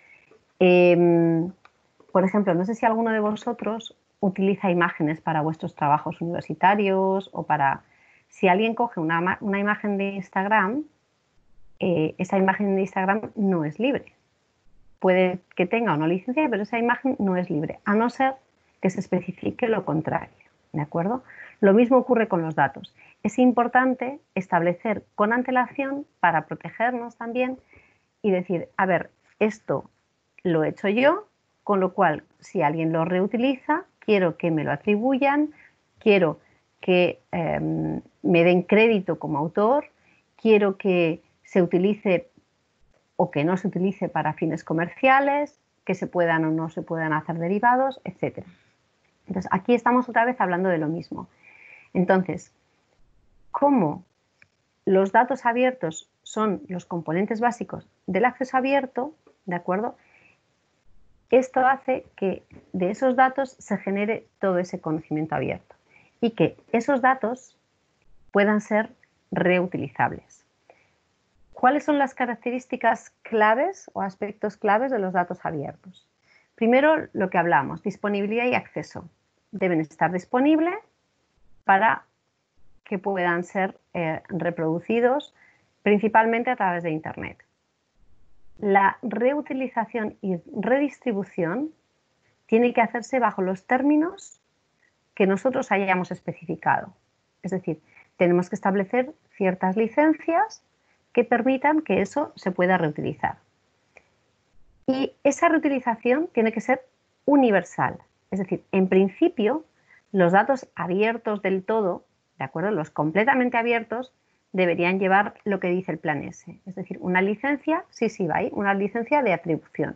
Eh, por ejemplo, no sé si alguno de vosotros utiliza imágenes para vuestros trabajos universitarios o para... Si alguien coge una, una imagen de Instagram, eh, esa imagen de Instagram no es libre. Puede que tenga una licencia, pero esa imagen no es libre, a no ser que se especifique lo contrario, ¿de acuerdo? Lo mismo ocurre con los datos. Es importante establecer con antelación para protegernos también y decir, a ver, esto lo he hecho yo, con lo cual, si alguien lo reutiliza, quiero que me lo atribuyan, quiero que eh, me den crédito como autor, quiero que se utilice o que no se utilice para fines comerciales, que se puedan o no se puedan hacer derivados, etcétera. Entonces, aquí estamos otra vez hablando de lo mismo. Entonces, ¿cómo los datos abiertos son los componentes básicos del acceso abierto? ¿De acuerdo? Esto hace que de esos datos se genere todo ese conocimiento abierto y que esos datos puedan ser reutilizables. ¿Cuáles son las características claves o aspectos claves de los datos abiertos? Primero, lo que hablamos, disponibilidad y acceso. Deben estar disponibles para que puedan ser eh, reproducidos principalmente a través de Internet. La reutilización y redistribución tiene que hacerse bajo los términos que nosotros hayamos especificado. Es decir, tenemos que establecer ciertas licencias que permitan que eso se pueda reutilizar. Y esa reutilización tiene que ser universal. Es decir, en principio, los datos abiertos del todo, ¿de acuerdo? Los completamente abiertos, deberían llevar lo que dice el Plan S. Es decir, una licencia, sí, sí, va ahí, una licencia de atribución.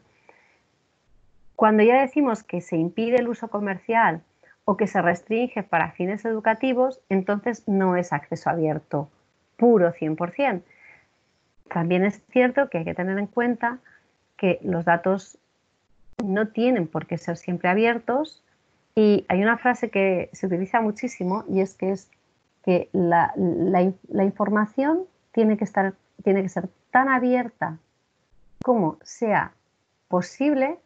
Cuando ya decimos que se impide el uso comercial o que se restringe para fines educativos, entonces no es acceso abierto puro cien por cien. También es cierto que hay que tener en cuenta que los datos no tienen por qué ser siempre abiertos y hay una frase que se utiliza muchísimo y es que es que la, la, la información tiene que, estar, tiene que ser tan abierta como sea posible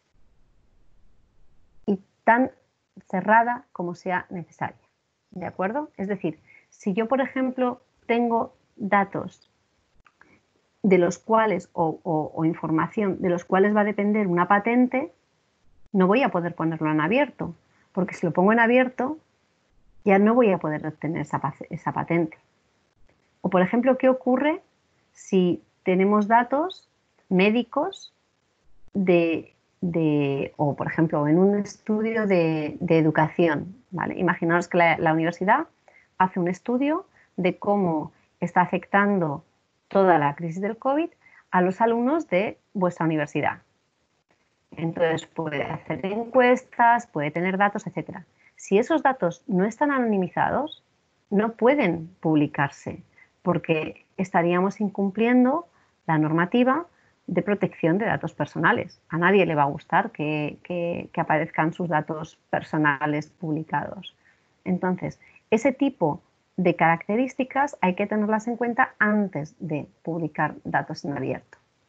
y tan cerrada como sea necesaria. ¿De acuerdo? Es decir, si yo, por ejemplo, tengo datos de los cuales, o, o, o información de los cuales va a depender una patente, no voy a poder ponerlo en abierto, porque si lo pongo en abierto, ya no voy a poder obtener esa, esa patente. O, por ejemplo, ¿qué ocurre si tenemos datos médicos de, de o, por ejemplo, en un estudio de, de educación? ¿Vale? Imaginaos que la, la universidad hace un estudio de cómo está afectando toda la crisis del COVID a los alumnos de vuestra universidad. Entonces puede hacer encuestas, puede tener datos, etcétera. Si esos datos no están anonimizados, no pueden publicarse porque estaríamos incumpliendo la normativa de protección de datos personales. A nadie le va a gustar que, que, que aparezcan sus datos personales publicados. Entonces, ese tipo de características hay que tenerlas en cuenta antes de publicar datos en abierto.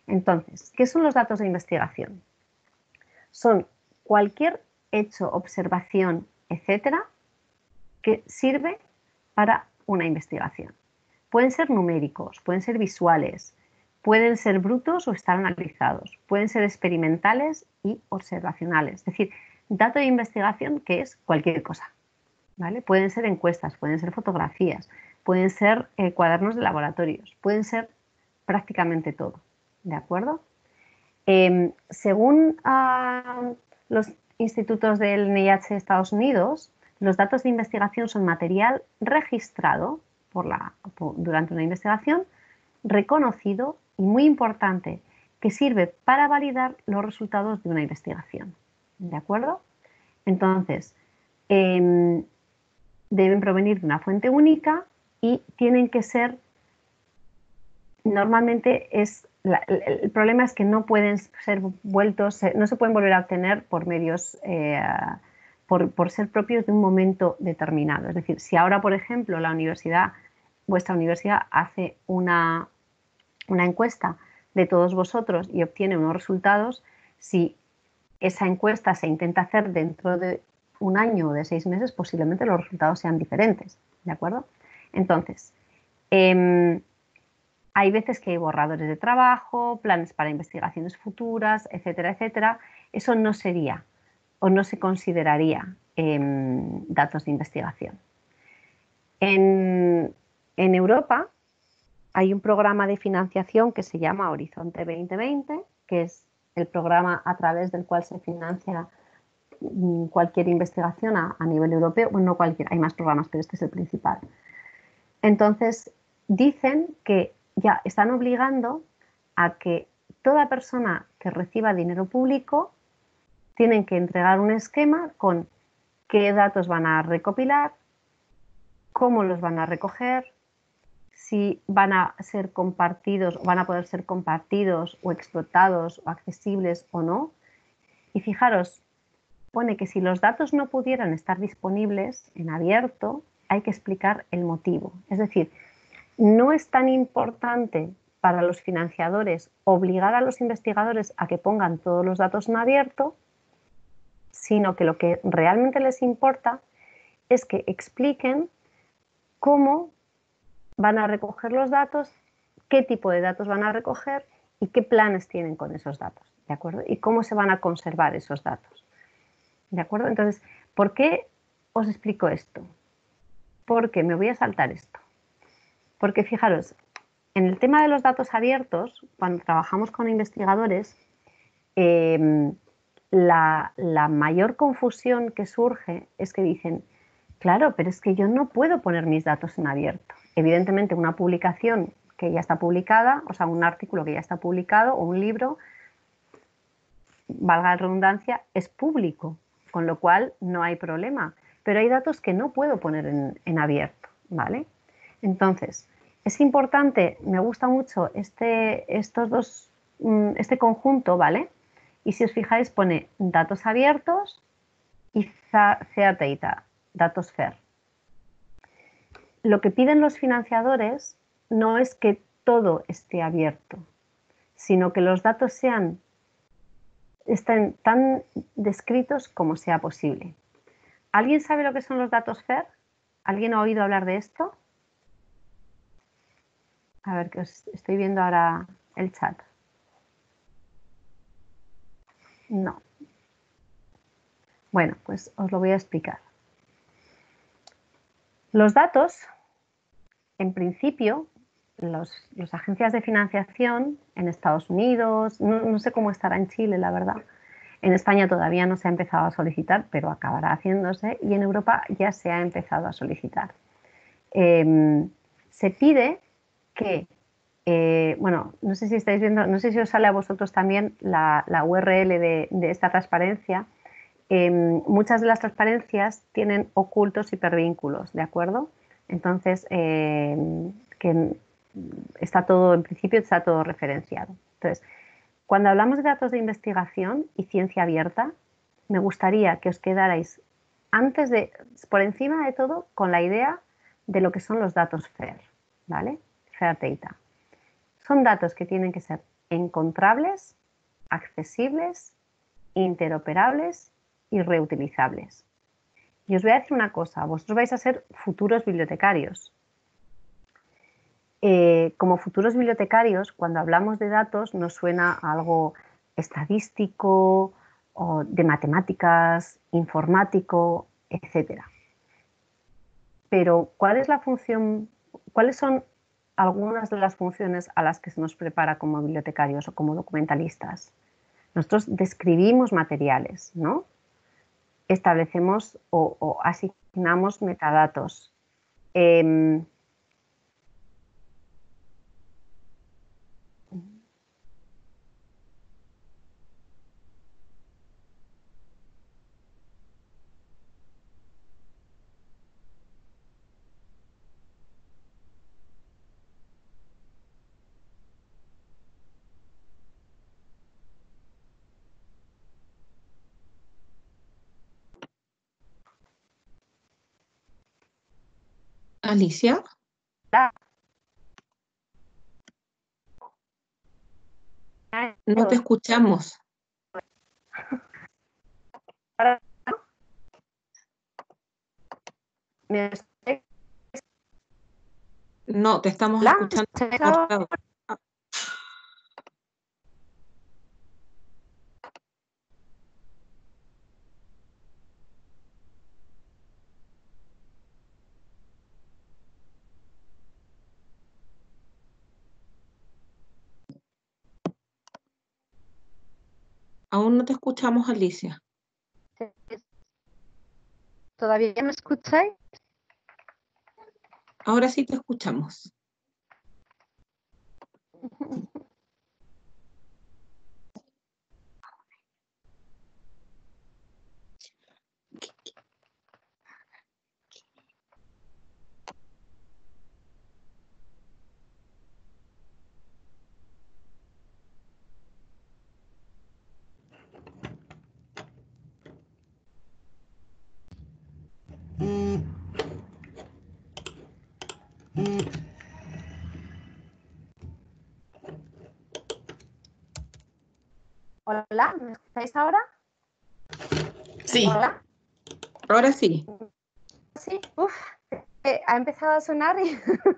Entonces, ¿qué son los datos de investigación? Son cualquier hecho, observación, etcétera, que sirve para una investigación. Pueden ser numéricos, pueden ser visuales, pueden ser brutos o estar analizados, pueden ser experimentales y observacionales. Es decir, dato de investigación que es cualquier cosa, ¿vale? Pueden ser encuestas, pueden ser fotografías, pueden ser eh, cuadernos de laboratorios, pueden ser prácticamente todo, ¿de acuerdo? Eh, según uh, los institutos del N I H de Estados Unidos, los datos de investigación son material registrado por la, por, durante una investigación, reconocido y muy importante, que sirve para validar los resultados de una investigación. ¿De acuerdo? Entonces, eh, deben provenir de una fuente única y tienen que ser, normalmente es, la, el, el problema es que no pueden ser vueltos, no se pueden volver a obtener por medios, eh, por, por ser propios de un momento determinado. Es decir, si ahora, por ejemplo, la universidad, vuestra universidad hace una, una encuesta de todos vosotros y obtiene unos resultados, si esa encuesta se intenta hacer dentro de un año o de seis meses, posiblemente los resultados sean diferentes, ¿de acuerdo? Entonces, eh, hay veces que hay borradores de trabajo, planes para investigaciones futuras, etcétera, etcétera. Eso no sería o no se consideraría eh, datos de investigación. En, en Europa hay un programa de financiación que se llama Horizonte veinte veinte, que es el programa a través del cual se financia cualquier investigación a, a nivel europeo. Bueno, no cualquier, hay más programas, pero este es el principal. Entonces, dicen que ya están obligando a que toda persona que reciba dinero público tienen que entregar un esquema con qué datos van a recopilar, cómo los van a recoger, si van a ser compartidos, van a poder ser compartidos o explotados o accesibles o no. Y fijaros, pone que si los datos no pudieran estar disponibles en abierto, hay que explicar el motivo. Es decir, no es tan importante para los financiadores obligar a los investigadores a que pongan todos los datos en abierto, sino que lo que realmente les importa es que expliquen cómo van a recoger los datos, qué tipo de datos van a recoger y qué planes tienen con esos datos, ¿de acuerdo? Y cómo se van a conservar esos datos, ¿de acuerdo? Entonces, ¿por qué os explico esto? Porque me voy a saltar esto. Porque fijaros, en el tema de los datos abiertos, cuando trabajamos con investigadores, eh, la, la mayor confusión que surge es que dicen, claro, pero es que yo no puedo poner mis datos en abierto. Evidentemente, una publicación que ya está publicada, o sea, un artículo que ya está publicado o un libro, valga la redundancia, es público, con lo cual no hay problema. Pero hay datos que no puedo poner en, en abierto, ¿vale? Entonces, es importante, me gusta mucho este, estos dos, este conjunto, ¿vale? Y si os fijáis, pone datos abiertos y Fair Data, datos fair. Lo que piden los financiadores no es que todo esté abierto, sino que los datos sean, estén tan descritos como sea posible. ¿Alguien sabe lo que son los datos fair? ¿Alguien ha oído hablar de esto? A ver, que os estoy viendo ahora el chat. No. Bueno, pues os lo voy a explicar. Los datos, en principio, los, las agencias de financiación en Estados Unidos, no, no sé cómo estará en Chile, la verdad. En España todavía no se ha empezado a solicitar, pero acabará haciéndose, y en Europa ya se ha empezado a solicitar. Eh, se pide que, eh, bueno, no sé si estáis viendo, no sé si os sale a vosotros también la, la U R L de, de esta transparencia. Eh, muchas de las transparencias tienen ocultos hipervínculos, ¿de acuerdo? Entonces, eh, que está todo, en principio está todo referenciado. Entonces, cuando hablamos de datos de investigación y ciencia abierta, me gustaría que os quedarais antes de, por encima de todo, con la idea de lo que son los datos FAIR, ¿vale? Fair Data. Son datos que tienen que ser encontrables, accesibles, interoperables y reutilizables. Y os voy a decir una cosa, vosotros vais a ser futuros bibliotecarios. Eh, como futuros bibliotecarios, cuando hablamos de datos nos suena a algo estadístico, o de matemáticas, informático, etcétera. Pero, ¿cuál es la función, cuáles son algunas de las funciones a las que se nos prepara como bibliotecarios o como documentalistas? Nosotros describimos materiales, ¿no? Establecemos o, o asignamos metadatos. Eh, Alicia, no te escuchamos. No, te estamos escuchando cortado. Aún no te escuchamos, Alicia. ¿Todavía me escucháis? Ahora sí te escuchamos. Hola, ¿me escucháis ahora? Sí. Hola. Ahora sí. Sí, uf, eh, ha empezado a sonar y,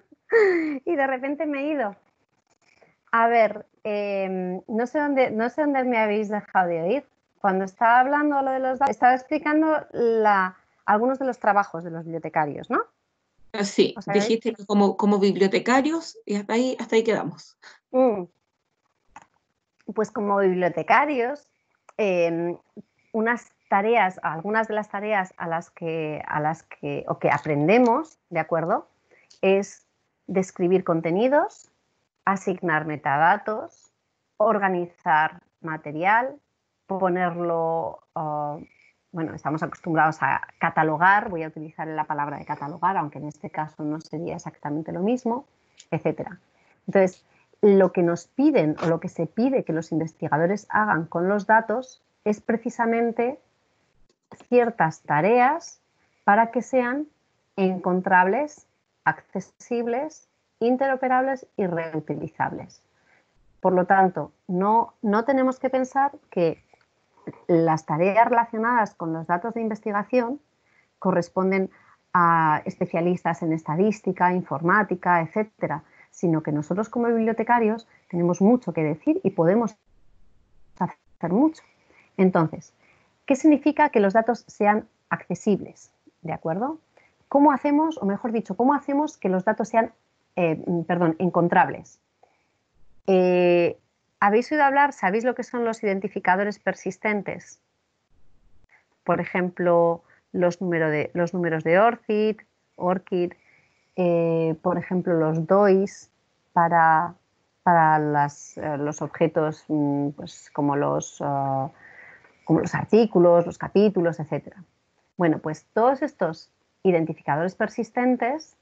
y de repente me he ido. A ver, eh, no sé dónde, no sé dónde me habéis dejado de oír. Cuando estaba hablando lo de los datos, estaba explicando la, algunos de los trabajos de los bibliotecarios, ¿no? Sí, ¿Os habéis? dijiste que como, como bibliotecarios y hasta ahí, hasta ahí quedamos. Mm. Pues como bibliotecarios, eh, unas tareas, algunas de las tareas a las que, a las que, o que aprendemos, ¿de acuerdo? Es describir contenidos, asignar metadatos, organizar material, ponerlo, uh, bueno, estamos acostumbrados a catalogar, voy a utilizar la palabra de catalogar, aunque en este caso no sería exactamente lo mismo, etcétera. Entonces, lo que nos piden o lo que se pide que los investigadores hagan con los datos es precisamente ciertas tareas para que sean encontrables, accesibles, interoperables y reutilizables. Por lo tanto, no, no tenemos que pensar que las tareas relacionadas con los datos de investigación corresponden a especialistas en estadística, informática, etcétera, sino que nosotros como bibliotecarios tenemos mucho que decir y podemos hacer mucho. Entonces, ¿qué significa que los datos sean accesibles? ¿De acuerdo? ¿Cómo hacemos, o mejor dicho, cómo hacemos que los datos sean, eh, perdón, encontrables? Eh, ¿Habéis oído hablar, sabéis lo que son los identificadores persistentes? Por ejemplo, los, número de, los números de ORCID, ORCID, eh, por ejemplo, los D O I S para, para las, eh, los objetos mm, pues, como, los, uh, como los artículos, los capítulos, etcétera. Bueno, pues todos estos identificadores persistentes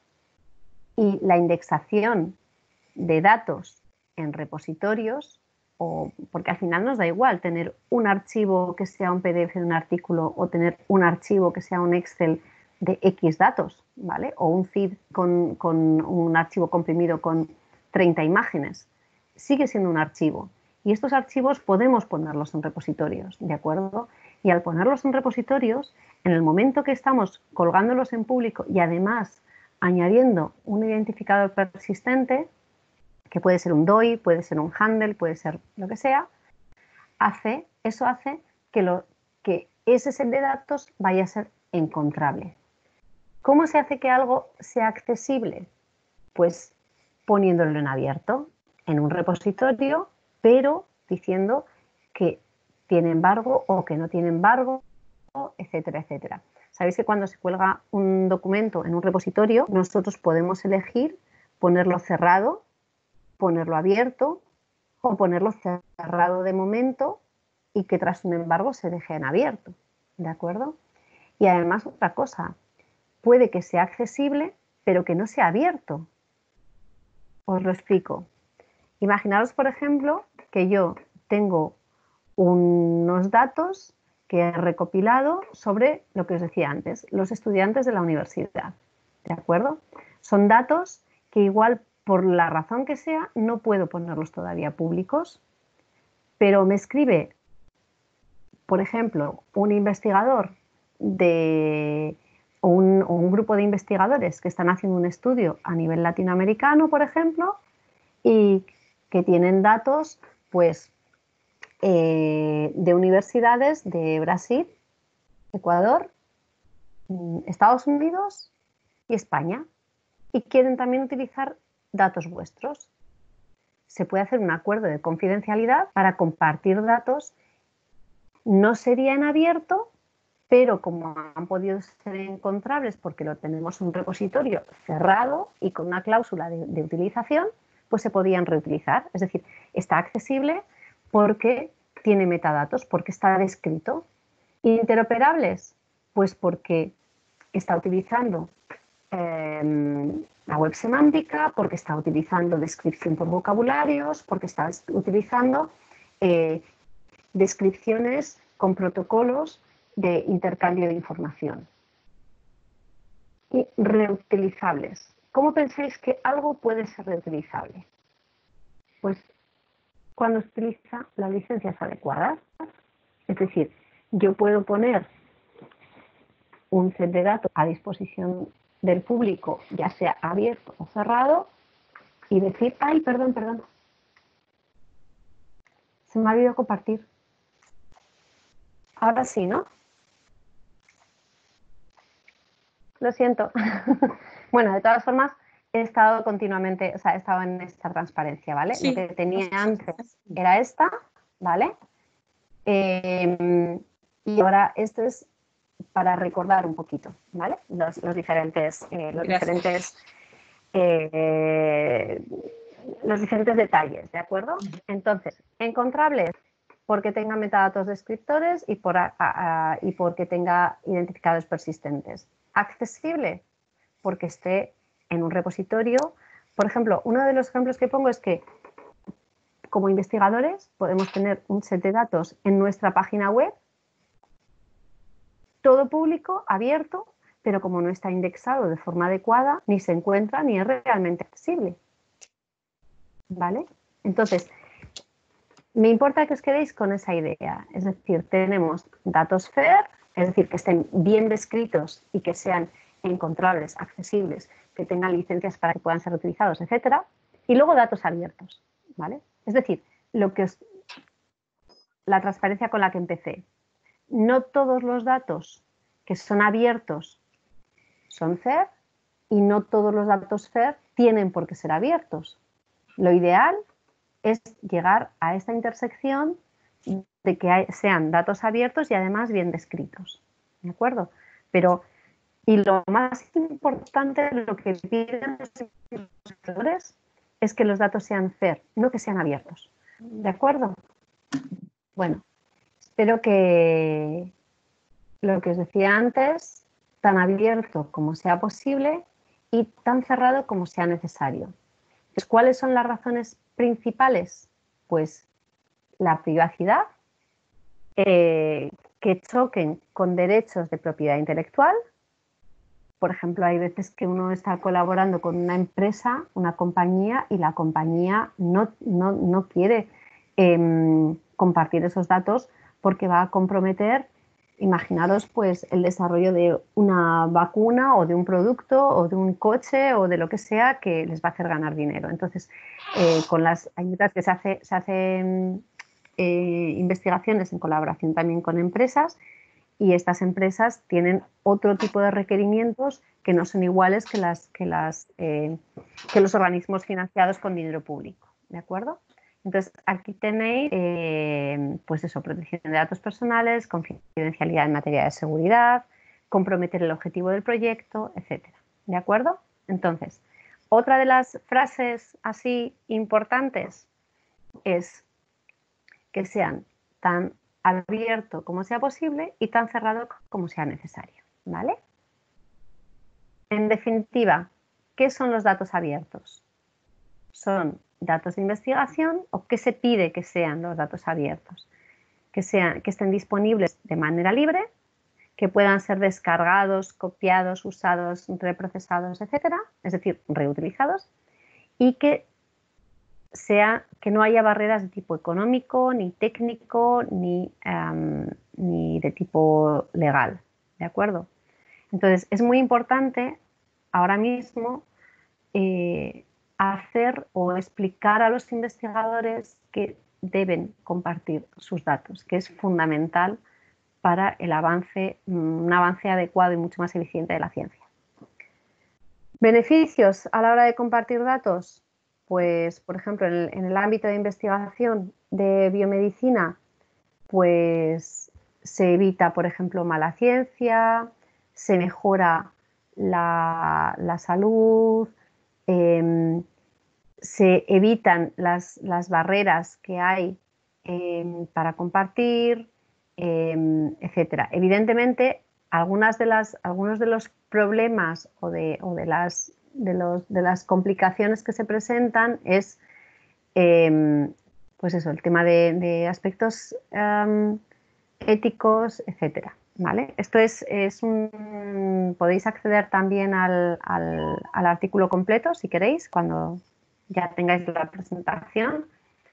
y la indexación de datos en repositorios, o, porque al final nos da igual tener un archivo que sea un P D F de un artículo o tener un archivo que sea un Excel de X datos, ¿vale? O un C I D con, con un archivo comprimido con treinta imágenes. sigue siendo un archivo. Y estos archivos podemos ponerlos en repositorios, ¿de acuerdo? Y al ponerlos en repositorios, en el momento que estamos colgándolos en público y además añadiendo un identificador persistente, que puede ser un D O I, puede ser un handle, puede ser lo que sea, hace, eso hace que, lo, que ese set de datos vaya a ser encontrable. ¿Cómo se hace que algo sea accesible? Pues poniéndolo en abierto, en un repositorio, pero diciendo que tiene embargo o que no tiene embargo, etcétera, etcétera. Sabéis que cuando se cuelga un documento en un repositorio, nosotros podemos elegir ponerlo cerrado, ponerlo abierto o ponerlo cerrado de momento y que tras un embargo se deje en abierto, ¿de acuerdo? Y además otra cosa, puede que sea accesible, pero que no sea abierto. Os lo explico. Imaginaros, por ejemplo, que yo tengo unos datos que he recopilado sobre lo que os decía antes, los estudiantes de la universidad, ¿de acuerdo? Son datos que igual, por la razón que sea, no puedo ponerlos todavía públicos, pero me escribe, por ejemplo, un investigador de, o, un, o un grupo de investigadores que están haciendo un estudio a nivel latinoamericano, por ejemplo, y que tienen datos, pues, eh, de universidades de Brasil, Ecuador, Estados Unidos y España, y quieren también utilizar datos vuestros. Se puede hacer un acuerdo de confidencialidad para compartir datos. No sería en abierto, pero como han podido ser encontrables porque lo tenemos en un repositorio cerrado y con una cláusula de, de utilización, pues se podían reutilizar. Es decir, está accesible porque tiene metadatos, porque está descrito. Interoperables, pues porque está utilizando eh, la web semántica, porque está utilizando descripción por vocabularios, porque está utilizando eh, descripciones con protocolos de intercambio de información. Y reutilizables. ¿Cómo pensáis que algo puede ser reutilizable? Pues cuando se utiliza las licencias adecuadas. Es decir, yo puedo poner un set de datos a disposición del público, ya sea abierto o cerrado, y decir, ay, perdón, perdón, se me ha olvidado compartir. Ahora sí, ¿no? Lo siento. Bueno, de todas formas, he estado continuamente, o sea, he estado en esta transparencia, ¿vale? Sí. Lo que tenía antes era esta, ¿vale? Eh, y ahora esto es para recordar un poquito, ¿vale? Los, los diferentes, eh, los diferentes, eh, los diferentes detalles, ¿de acuerdo? Entonces, encontrables porque tenga metadatos descriptores y, por, a, a, y porque tenga identificadores persistentes. Accesible porque esté en un repositorio. Por ejemplo, uno de los ejemplos que pongo es que como investigadores podemos tener un set de datos en nuestra página web, todo público, abierto, pero como no está indexado de forma adecuada, ni se encuentra ni es realmente accesible. ¿Vale? Entonces, me importa que os quedéis con esa idea. Es decir, tenemos datos FAIR, es decir, que estén bien descritos y que sean encontrables, accesibles, que tengan licencias para que puedan ser utilizados, etcétera. Y luego datos abiertos, ¿vale? Es decir, lo que os, la transparencia con la que empecé. No todos los datos que son abiertos son FAIR y no todos los datos FAIR tienen por qué ser abiertos. Lo ideal es llegar a esta intersección de que hay, sean datos abiertos y además bien descritos, ¿de acuerdo? Pero, y lo más importante, lo que piden los investigadores es que los datos sean FAIR, no que sean abiertos, ¿de acuerdo? Bueno, espero que lo que os decía antes, tan abierto como sea posible y tan cerrado como sea necesario. Entonces, ¿cuáles son las razones principales? Pues la privacidad, eh, que choquen con derechos de propiedad intelectual, por ejemplo, hay veces que uno está colaborando con una empresa, una compañía, y la compañía no, no, no quiere eh, compartir esos datos porque va a comprometer, imaginaros, pues, el desarrollo de una vacuna o de un producto o de un coche o de lo que sea que les va a hacer ganar dinero. Entonces, eh, con las ayudas que se hace, se hacen eh, investigaciones en colaboración también con empresas, y estas empresas tienen otro tipo de requerimientos que no son iguales que, las, que, las, eh, que los organismos financiados con dinero público, ¿de acuerdo? Entonces, aquí tenéis, eh, pues eso, protección de datos personales, confidencialidad en materia de seguridad, comprometer el objetivo del proyecto, etcétera, ¿de acuerdo? Entonces, otra de las frases así importantes es que sean tan abierto como sea posible y tan cerrado como sea necesario, ¿vale? En definitiva, ¿qué son los datos abiertos? Son datos de investigación, o qué se pide que sean los datos abiertos, que, sean, que estén disponibles de manera libre, que puedan ser descargados, copiados, usados, reprocesados, etcétera, es decir, reutilizados, y que sea que no haya barreras de tipo económico, ni técnico, ni, um, ni de tipo legal, ¿de acuerdo? Entonces, es muy importante ahora mismo eh, hacer o explicar a los investigadores que deben compartir sus datos, que es fundamental para el avance, un avance adecuado y mucho más eficiente de la ciencia. ¿Beneficios a la hora de compartir datos? Pues, por ejemplo, en el, en el ámbito de investigación de biomedicina, pues se evita, por ejemplo, mala ciencia, se mejora la, la salud, eh, se evitan las, las barreras que hay eh, para compartir, eh, etcétera. Evidentemente, algunas de las, algunos de los problemas o de, o de las De, los, de las complicaciones que se presentan es eh, pues eso, el tema de, de aspectos um, éticos, etcétera, ¿vale? Esto es, es un... Podéis acceder también al, al, al artículo completo si queréis, cuando ya tengáis la presentación,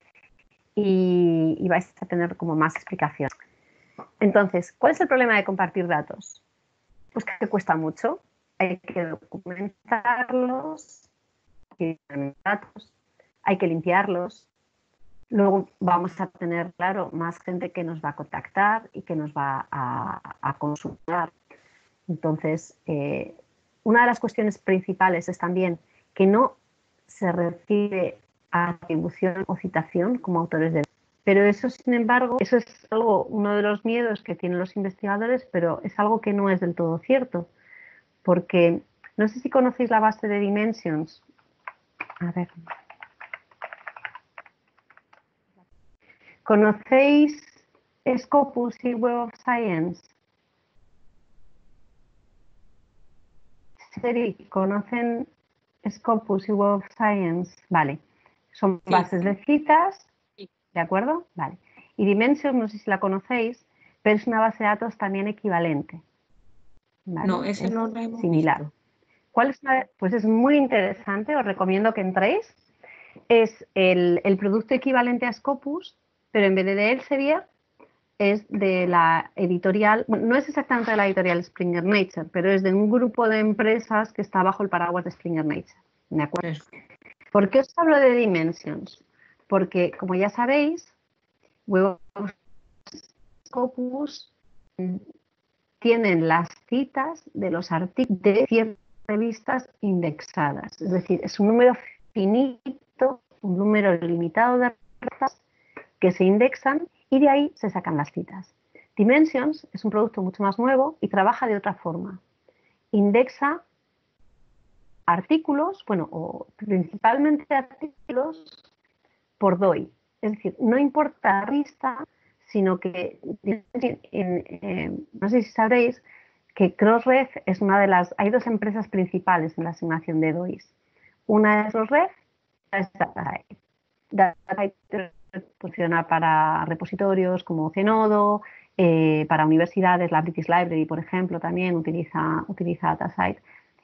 y, y vais a tener como más explicación. Entonces, ¿cuál es el problema de compartir datos? Pues que cuesta mucho. Hay que documentarlos, hay que, datos, hay que limpiarlos. Luego vamos a tener, claro, más gente que nos va a contactar y que nos va a, a consultar. Entonces, eh, una de las cuestiones principales es también que no se recibe atribución o citación como autores de... Pero eso, sin embargo, eso es algo, uno de los miedos que tienen los investigadores, pero es algo que no es del todo cierto. Porque no sé si conocéis la base de Dimensions. A ver. ¿Conocéis Scopus y Web of Science? ¿Sí? ¿Conocen Scopus y Web of Science? Vale. Son Sí. bases de citas, Sí. ¿de acuerdo? Vale. Y Dimensions, no sé si la conocéis, pero es una base de datos también equivalente. ¿Vale? No, ese es no lo hemos similar. visto. ¿Cuál es la? Pues es muy interesante, os recomiendo que entréis. Es el, el producto equivalente a Scopus, pero en vez de Elsevier es de la editorial, bueno, no es exactamente de la editorial Springer Nature, pero es de un grupo de empresas que está bajo el paraguas de Springer Nature. ¿De acuerdo? ¿Por qué os hablo de Dimensions? Porque, como ya sabéis, Web of Scopus tienen las citas de los artículos de ciertas revistas indexadas. Es decir, es un número finito, un número limitado de revistas que se indexan y de ahí se sacan las citas. Dimensions es un producto mucho más nuevo y trabaja de otra forma. Indexa artículos, bueno, o principalmente artículos por D O I. Es decir, no importa la revista, sino que, en, en, en, no sé si sabréis, que Crossref es una de las... Hay dos empresas principales en la asignación de D O Is. Una es Crossref, otra es DataCite. DataCite funciona para repositorios como Zenodo, eh, para universidades, la British Library, por ejemplo, también utiliza, utiliza DataCite.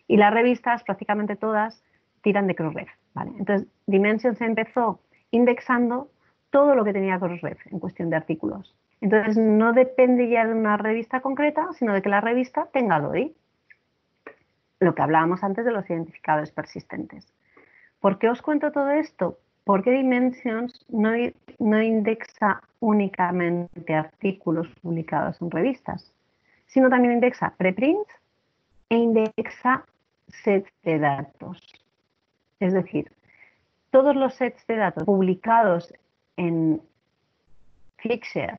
Y las revistas, prácticamente todas, tiran de Crossref, ¿vale? Entonces, Dimensions empezó indexando todo lo que tenía Crossref en cuestión de artículos. Entonces, no depende ya de una revista concreta, sino de que la revista tenga D O I. Lo que hablábamos antes de los identificadores persistentes. ¿Por qué os cuento todo esto? Porque Dimensions no, no indexa únicamente artículos publicados en revistas, sino también indexa preprints e indexa sets de datos. Es decir, todos los sets de datos publicados en Figshare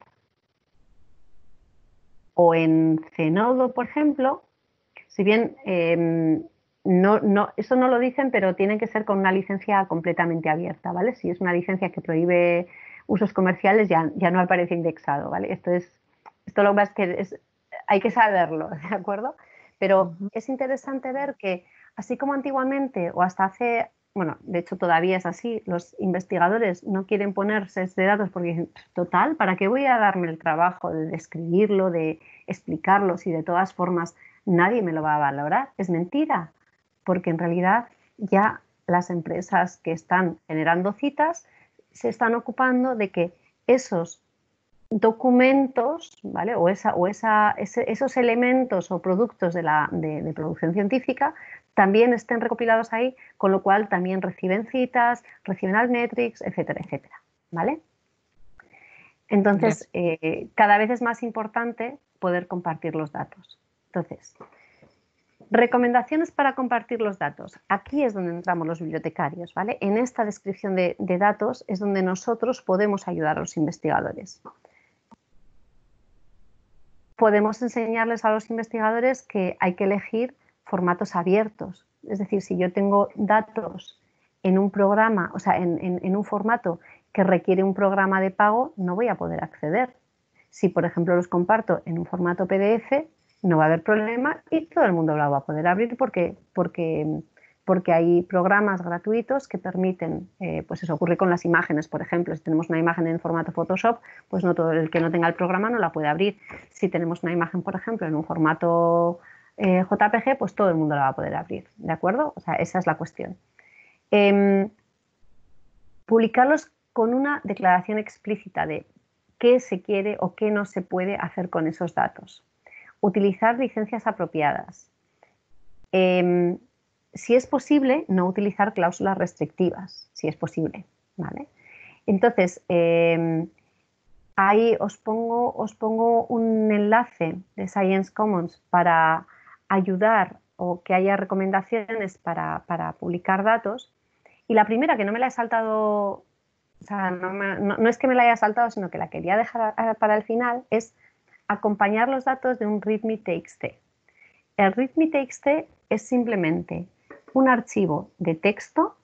o en Zenodo, por ejemplo, si bien eh, no, no, eso no lo dicen, pero tiene que ser con una licencia completamente abierta, ¿vale? Si es una licencia que prohíbe usos comerciales, ya, ya no aparece indexado, ¿vale? Esto es, esto lo que pasa es que es, hay que saberlo, ¿de acuerdo? Pero uh-huh. Es interesante ver que, así como antiguamente o hasta hace, bueno, de hecho todavía es así, los investigadores no quieren poner sets de datos porque dicen, total, ¿para qué voy a darme el trabajo de describirlo, de explicarlo, si de todas formas nadie me lo va a valorar? Es mentira, porque en realidad ya las empresas que están generando citas se están ocupando de que esos documentos, ¿vale? o, esa, o esa, ese, esos elementos o productos de, la, de, de producción científica también estén recopilados ahí, con lo cual también reciben citas, reciben Altmetrics, etcétera, etcétera, ¿vale? Entonces, eh, cada vez es más importante poder compartir los datos. Entonces, recomendaciones para compartir los datos. Aquí es donde entramos los bibliotecarios, ¿vale? En esta descripción de, de datos es donde nosotros podemos ayudar a los investigadores. Podemos enseñarles a los investigadores que hay que elegir formatos abiertos. Es decir, si yo tengo datos en un programa, o sea, en, en, en un formato que requiere un programa de pago, no voy a poder acceder. Si, por ejemplo, los comparto en un formato P D F, no va a haber problema y todo el mundo lo va a poder abrir porque, porque, porque hay programas gratuitos que permiten, eh, pues eso ocurre con las imágenes, por ejemplo, si tenemos una imagen en formato Photoshop, pues no todo el que no tenga el programa no la puede abrir. Si tenemos una imagen, por ejemplo, en un formato eh, J P G, pues todo el mundo la va a poder abrir, ¿de acuerdo? O sea, esa es la cuestión. Eh, publicarlos con una declaración explícita de qué se quiere o qué no se puede hacer con esos datos. Utilizar licencias apropiadas. Eh, si es posible, no utilizar cláusulas restrictivas, si es posible, ¿vale? Entonces, eh, ahí os pongo, os pongo un enlace de Science Commons para ayudar o que haya recomendaciones para, para publicar datos. Y la primera, que no me la he saltado, o sea, no, me, no, no es que me la haya saltado, sino que la quería dejar para el final, es acompañar los datos de un readme.txt. El readme.txt es simplemente un archivo de texto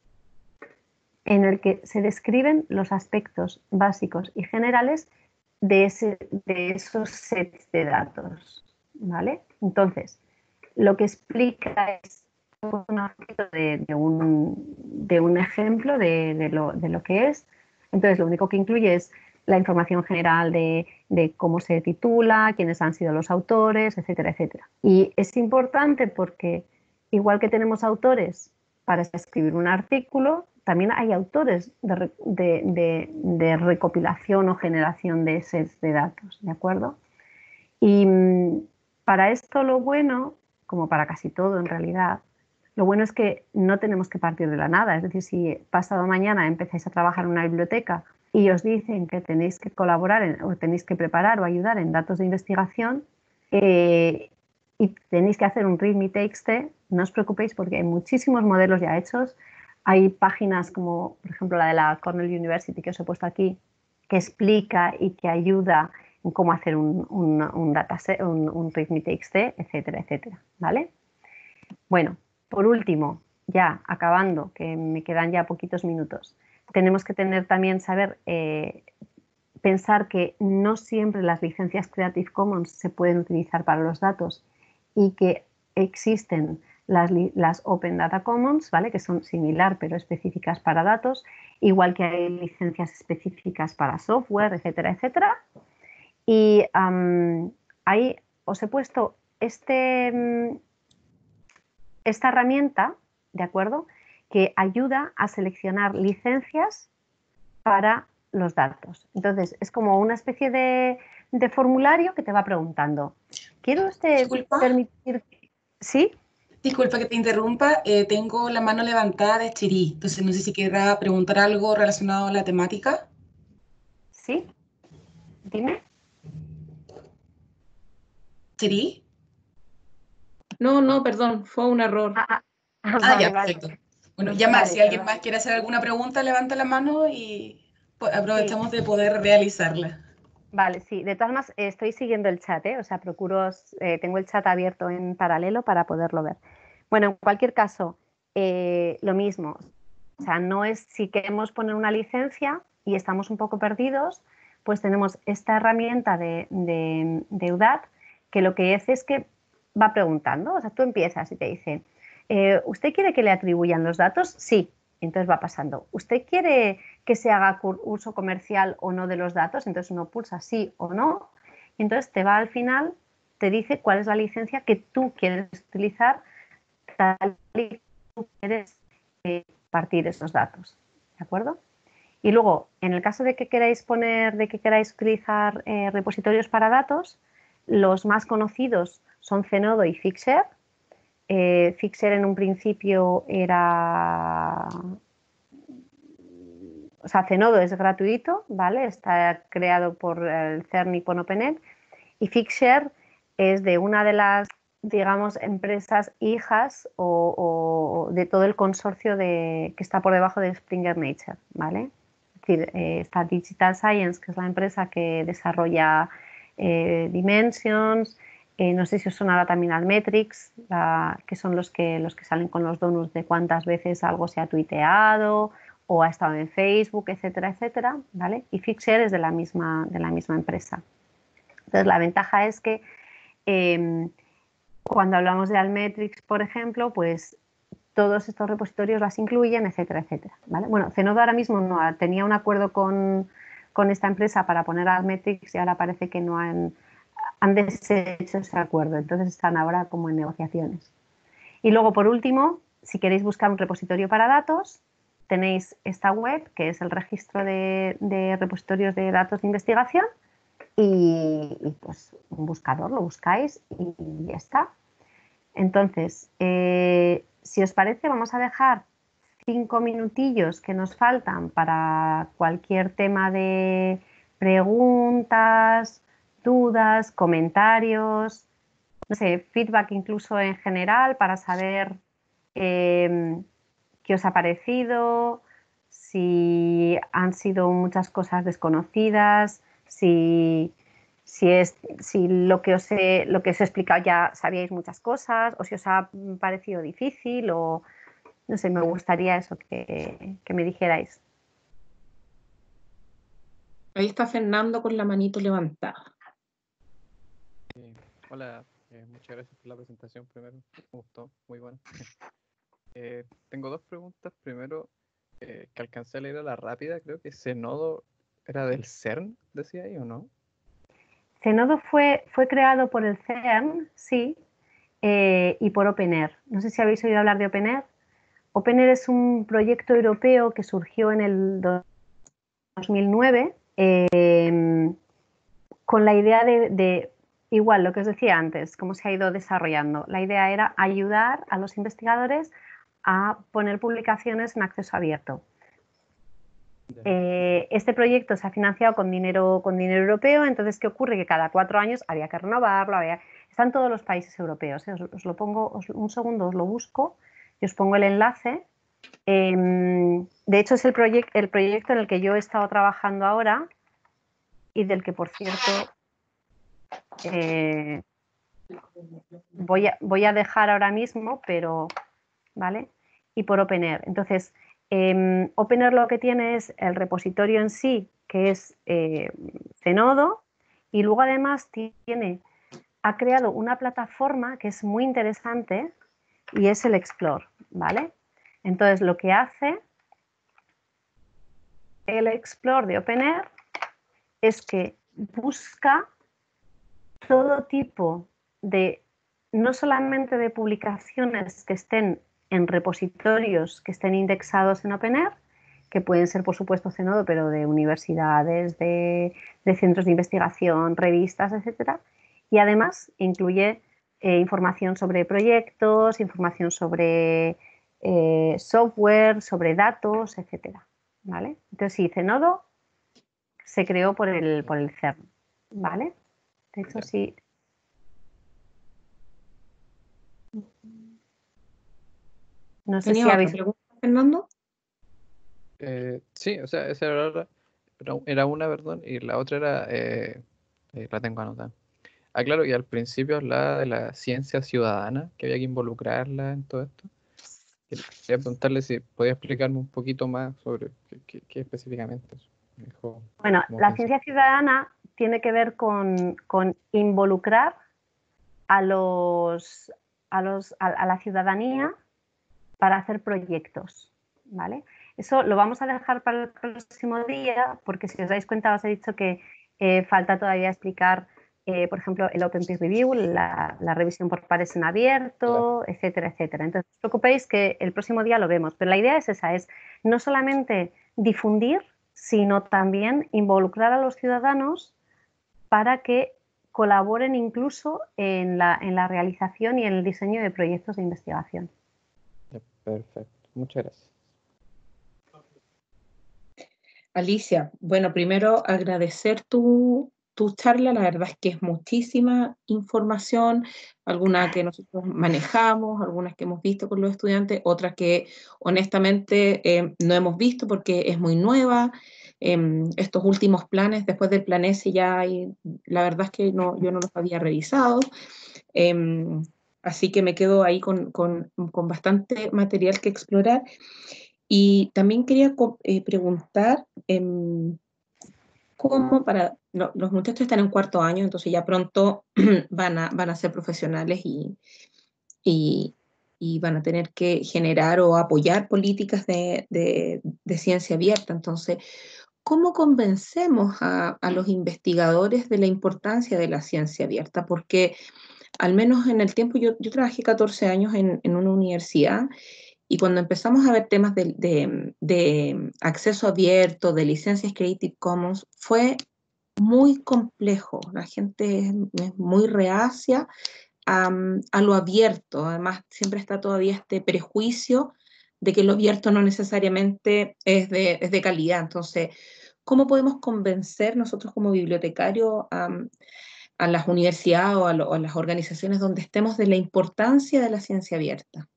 en el que se describen los aspectos básicos y generales de, ese, de esos sets de datos, ¿vale? Entonces, lo que explica es un ejemplo de, de, un, de un ejemplo de, de, lo, de lo que es. Entonces, lo único que incluye es la información general de, de cómo se titula, quiénes han sido los autores, etcétera, etcétera. Y es importante porque, igual que tenemos autores para escribir un artículo, también hay autores de, de, de, de recopilación o generación de sets de datos, ¿de acuerdo? Y para esto lo bueno, como para casi todo en realidad, lo bueno es que no tenemos que partir de la nada. Es decir, si pasado mañana empezáis a trabajar en una biblioteca y os dicen que tenéis que colaborar en, o tenéis que preparar o ayudar en datos de investigación eh, y tenéis que hacer un readme.txt, no os preocupéis porque hay muchísimos modelos ya hechos. Hay páginas como, por ejemplo, la de la Cornell University que os he puesto aquí, que explica y que ayuda en cómo hacer un, un, un dataset, un, un readme.txt, etcétera, etcétera, ¿vale? Bueno, por último, ya acabando, que me quedan ya poquitos minutos, tenemos que tener también, saber, eh, pensar que no siempre las licencias Creative Commons se pueden utilizar para los datos y que existen las, las Open Data Commons, ¿vale? Que son similar pero específicas para datos, igual que hay licencias específicas para software, etcétera, etcétera. Y um, ahí os he puesto este, esta herramienta, ¿de acuerdo?, que ayuda a seleccionar licencias para los datos. Entonces, es como una especie de, de formulario que te va preguntando, ¿quiere usted Disculpa. permitir? ¿Sí? Disculpa que te interrumpa, eh, tengo la mano levantada de Chiri, entonces no sé si querrá preguntar algo relacionado a la temática. ¿Sí? Dime. ¿Chiri? No, no, perdón, fue un error. Ah, ah, ah, Ah, vale, ya, vale. perfecto. Bueno, ya más, Vale, si alguien perdón. más quiere hacer alguna pregunta, levanta la mano y pues, Sí. aprovechamos de poder realizarla. Vale, sí. De todas formas, eh, estoy siguiendo el chat, ¿eh? O sea, procuro, eh, tengo el chat abierto en paralelo para poderlo ver. Bueno, en cualquier caso, eh, lo mismo. O sea, no es si queremos poner una licencia y estamos un poco perdidos, pues tenemos esta herramienta de, de, de U D A T que lo que hace es que va preguntando. O sea, tú empiezas y te dice, eh, ¿usted quiere que le atribuyan los datos? Sí. Entonces va pasando. ¿Usted quiere que se haga uso comercial o no de los datos? Entonces uno pulsa sí o no. Y entonces te va al final, te dice cuál es la licencia que tú quieres utilizar tal y tú quieres eh, partir esos datos. ¿De acuerdo? Y luego, en el caso de que queráis poner, de que queráis utilizar eh, repositorios para datos, los más conocidos son Zenodo y Figshare. Eh, Figshare en un principio era... O sea, Zenodo es gratuito, ¿vale? Está creado por el CERN y por OpenEd. Y Figshare es de una de las, digamos, empresas hijas o, o de todo el consorcio de, que está por debajo de Springer Nature, ¿vale? Es decir, eh, está Digital Science, que es la empresa que desarrolla eh, Dimensions, eh, no sé si os sonará también Altmetrics, la, que son los que, los que salen con los donuts de cuántas veces algo se ha tuiteado o ha estado en Facebook, etcétera, etcétera, ¿vale? Y Figshare es de la misma, de la misma empresa. Entonces, la ventaja es que eh, cuando hablamos de Altmetrics, por ejemplo, pues todos estos repositorios las incluyen, etcétera, etcétera, ¿vale? Bueno, Zenodo ahora mismo no tenía un acuerdo con, con esta empresa para poner Altmetrics y ahora parece que no han, han deshecho ese acuerdo, entonces están ahora como en negociaciones. Y luego, por último, si queréis buscar un repositorio para datos, tenéis esta web, que es el registro de, de repositorios de datos de investigación, y, y pues un buscador, lo buscáis y ya está. Entonces, eh, si os parece, vamos a dejar cinco minutillos que nos faltan para cualquier tema de preguntas, dudas, comentarios, no sé, feedback incluso en general para saber eh, qué os ha parecido, si han sido muchas cosas desconocidas, si, si, es, si lo, que os he, lo que os he explicado ya sabíais muchas cosas o si os ha parecido difícil o no sé, me gustaría eso que, que me dijerais. Ahí está Fernando con la manito levantada. Eh, hola, eh, muchas gracias por la presentación primero. Me gustó, muy bueno. Eh, tengo dos preguntas. Primero, eh, que alcancé a leer a la rápida, creo que ese nodo era del CERN, decía ahí, ¿o no? Zenodo fue, fue creado por el CERN, sí, eh, y por OpenAIRE. No sé si habéis oído hablar de OpenAIRE. OpenAIRE es un proyecto europeo que surgió en el dos mil nueve eh, con la idea de, de, igual lo que os decía antes, cómo se ha ido desarrollando. La idea era ayudar a los investigadores a poner publicaciones en acceso abierto. Eh, este proyecto se ha financiado con dinero, con dinero europeo, entonces, ¿qué ocurre? Que cada cuatro años había que renovarlo, había... están todos los países europeos. ¿eh? Os, os, lo pongo, os, un segundo os lo busco y os pongo el enlace. Eh, de hecho, es el, proyec el proyecto en el que yo he estado trabajando ahora y del que, por cierto, eh, voy, a, voy a dejar ahora mismo, pero, ¿vale? Y por OpenAIRE. Entonces, eh, OpenAIRE lo que tiene es el repositorio en sí, que es eh, Zenodo, y luego además tiene, ha creado una plataforma que es muy interesante y es el Explore, ¿vale? Entonces, lo que hace el Explore de OpenAIRE es que busca todo tipo de no solamente de publicaciones que estén en repositorios que estén indexados en OpenAIRE, que pueden ser, por supuesto, Zenodo, pero de universidades, de, de centros de investigación, revistas, etcétera. Y además incluye eh, información sobre proyectos, información sobre eh, software, sobre datos, etcétera. ¿Vale? Entonces, sí, Zenodo se creó por el, por el CERN. ¿Vale? De hecho, sí. No sé ¿Tenía si otra habéis... pregunta, Fernando? Eh, sí, o sea, esa era, la- era era una, perdón, y la otra era, eh, eh, la tengo anotada. Ah, claro, y al principio hablaba de la ciencia ciudadana, que había que involucrarla en todo esto. Quería preguntarle si podía explicarme un poquito más sobre qué, qué- qué específicamente es. Me dijo Bueno, cómo la funciona. ciencia ciudadana tiene que ver con, con involucrar a, los, a, los, a, a la ciudadanía para hacer proyectos, ¿vale? Eso lo vamos a dejar para el próximo día, porque si os dais cuenta os he dicho que eh, falta todavía explicar, eh, por ejemplo, el Open Peer Review, la, la revisión por pares en abierto, Claro. etcétera, etcétera. Entonces, no os preocupéis que el próximo día lo vemos, pero la idea es esa, es no solamente difundir, sino también involucrar a los ciudadanos para que colaboren incluso en la, en la realización y en el diseño de proyectos de investigación. Ya, perfecto, muchas gracias. Alicia, bueno, primero agradecer tu, tu charla, la verdad es que es muchísima información, alguna que nosotros manejamos, algunas que hemos visto con los estudiantes, otras que honestamente eh, no hemos visto porque es muy nueva. Eh, estos últimos planes, después del plan S ya hay, la verdad es que no, yo no los había revisado. Eh, Así que me quedo ahí con, con, con bastante material que explorar. Y también quería eh, preguntar, eh, ¿cómo para, no, los muchachos están en cuarto año, entonces ya pronto van a, van a ser profesionales y, y, y van a tener que generar o apoyar políticas de, de, de ciencia abierta? Entonces, ¿cómo convencemos a, a los investigadores de la importancia de la ciencia abierta? Porque al menos en el tiempo, yo, yo trabajé catorce años en, en una universidad. Y cuando empezamos a ver temas de, de, de acceso abierto, de licencias Creative Commons, fue muy complejo. La gente es, es muy reacia a, a lo abierto. Además, siempre está todavía este prejuicio de que lo abierto no necesariamente es de, es de calidad. Entonces, ¿cómo podemos convencer nosotros como bibliotecarios a, a las universidades o a, lo, a las organizaciones donde estemos de la importancia de la ciencia abierta?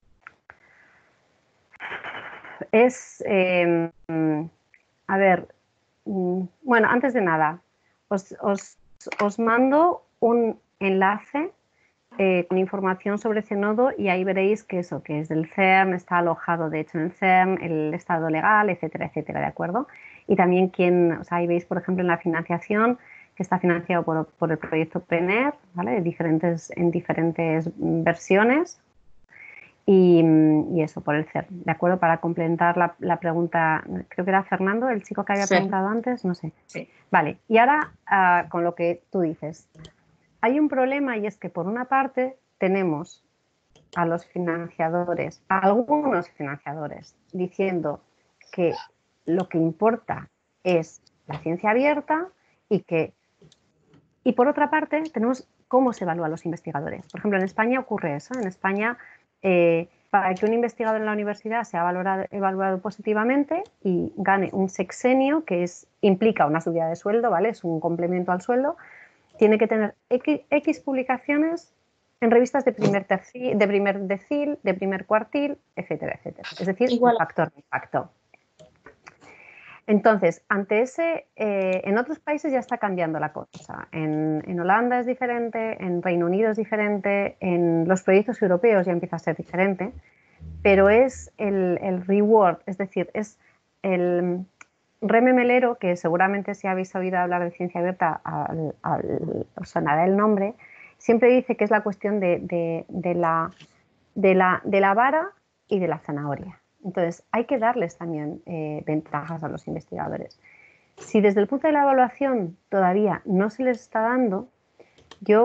Es, eh, a ver, bueno, antes de nada, os, os, os mando un enlace eh, con información sobre Zenodo y ahí veréis que eso, que es del CERN, está alojado de hecho en el CERN, el estado legal, etcétera, etcétera, ¿de acuerdo? Y también quién, o sea, ahí veis, por ejemplo, en la financiación, que está financiado por, por el proyecto PENER, ¿vale? De diferentes, en diferentes versiones. Y, y eso, por el CERN, ¿de acuerdo? Para complementar la, la pregunta, creo que era Fernando, el chico que había Sí. preguntado antes, no sé. Sí. Vale, y ahora uh, con lo que tú dices. Hay un problema y es que por una parte tenemos a los financiadores, a algunos financiadores, diciendo que lo que importa es la ciencia abierta y que... Y por otra parte tenemos cómo se evalúan los investigadores. Por ejemplo, en España ocurre eso. En España, eh, para que un investigador en la universidad sea valorado, evaluado positivamente y gane un sexenio, que es, implica una subida de sueldo, ¿vale? Es un complemento al sueldo, tiene que tener X, X publicaciones en revistas de primer, terci, de primer decil, de primer cuartil, etcétera, etcétera. Es decir, Igual. el factor de impacto. Entonces, ante ese, eh, en otros países ya está cambiando la cosa. En, en Holanda es diferente, en Reino Unido es diferente, en los proyectos europeos ya empieza a ser diferente, pero es el, el reward, es decir, es el rememelero, que seguramente si habéis oído hablar de ciencia abierta al, al, os sonará el nombre, siempre dice que es la cuestión de, de, de, la, de, la, de la vara y de la zanahoria. Entonces, hay que darles también eh, ventajas a los investigadores. Si desde el punto de la evaluación todavía no se les está dando, yo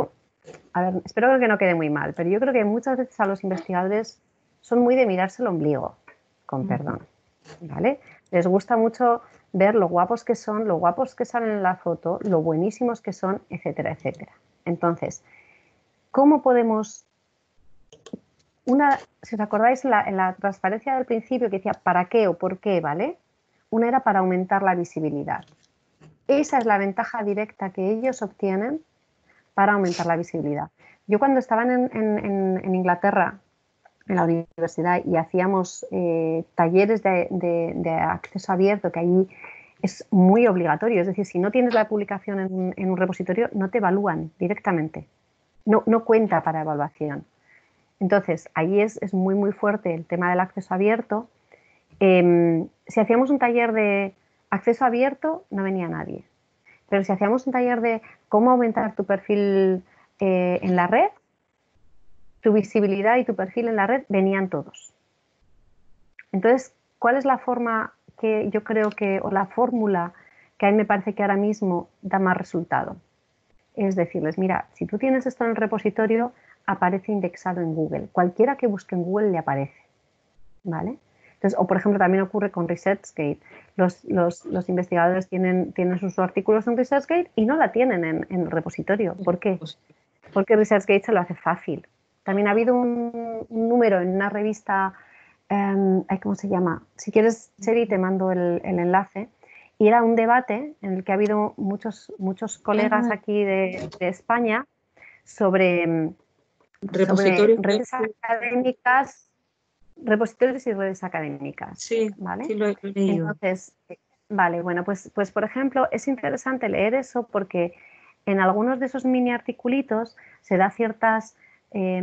a ver, espero que no quede muy mal, pero yo creo que muchas veces a los investigadores son muy de mirarse el ombligo, con perdón, ¿vale? Les gusta mucho ver lo guapos que son, lo guapos que salen en la foto, lo buenísimos que son, etcétera, etcétera. Entonces, ¿cómo podemos... Una, si os acordáis, en la, en la transparencia del principio que decía para qué o por qué, ¿vale? Una era para aumentar la visibilidad. Esa es la ventaja directa que ellos obtienen para aumentar la visibilidad. Yo cuando estaba en, en, en, en Inglaterra, en la universidad, y hacíamos eh, talleres de, de, de acceso abierto, que allí es muy obligatorio, es decir, si no tienes la publicación en, en un repositorio, no te evalúan directamente, no, no cuenta para evaluación. Entonces, ahí es, es muy, muy fuerte el tema del acceso abierto. Eh, si hacíamos un taller de acceso abierto, no venía nadie. Pero si hacíamos un taller de cómo aumentar tu perfil eh, en la red, tu visibilidad y tu perfil en la red, venían todos. Entonces, ¿cuál es la forma que yo creo que, o la fórmula que a mí me parece que ahora mismo da más resultado? Es decirles, mira, si tú tienes esto en el repositorio, aparece indexado en Google. Cualquiera que busque en Google le aparece, ¿vale? Entonces, o por ejemplo, también ocurre con ResearchGate. Los, los, los investigadores tienen, tienen sus artículos en ResearchGate y no la tienen en, en el repositorio. ¿Por qué? Porque ResearchGate se lo hace fácil. También ha habido un, un número en una revista, um, ¿cómo se llama? Si quieres, Cheri, te mando el, el enlace. Y era un debate en el que ha habido muchos, muchos colegas aquí de, de España sobre, sobre redes académicas, repositorios y redes académicas. Sí, ¿vale? sí lo he leído. Entonces, vale, bueno, pues, pues por ejemplo, es interesante leer eso porque en algunos de esos mini articulitos se da ciertas eh,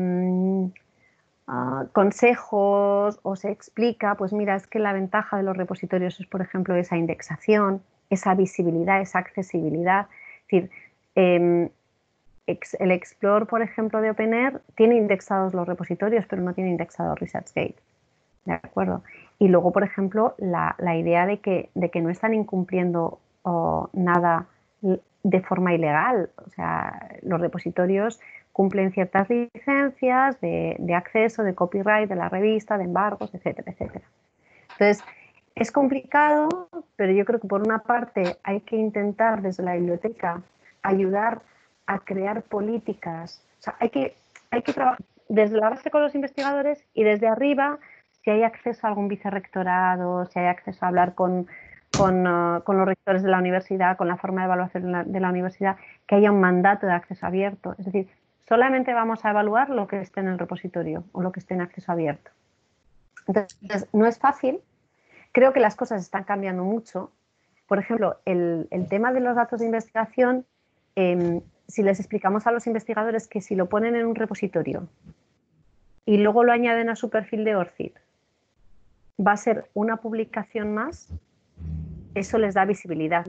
uh, consejos o se explica, pues mira, es que la ventaja de los repositorios es, por ejemplo, esa indexación, esa visibilidad, esa accesibilidad. Es decir, eh, el Explore, por ejemplo, de OpenAIRE tiene indexados los repositorios, pero no tiene indexado ResearchGate. ¿De acuerdo? Y luego, por ejemplo, la, la idea de que, de que no están incumpliendo oh, nada de forma ilegal. O sea, los repositorios cumplen ciertas licencias de, de acceso, de copyright, de la revista, de embargos, etcétera, etcétera. Entonces, es complicado, pero yo creo que por una parte hay que intentar desde la biblioteca ayudar a crear políticas. O sea, hay que, hay que trabajar desde la base con los investigadores y desde arriba, si hay acceso a algún vicerrectorado, si hay acceso a hablar con, con, uh, con los rectores de la universidad, con la forma de evaluación de la, de la universidad, que haya un mandato de acceso abierto. Es decir, solamente vamos a evaluar lo que esté en el repositorio o lo que esté en acceso abierto. Entonces, no es fácil. Creo que las cosas están cambiando mucho. Por ejemplo, el, el tema de los datos de investigación, eh, si les explicamos a los investigadores que si lo ponen en un repositorio y luego lo añaden a su perfil de ORCID, va a ser una publicación más, eso les da visibilidad,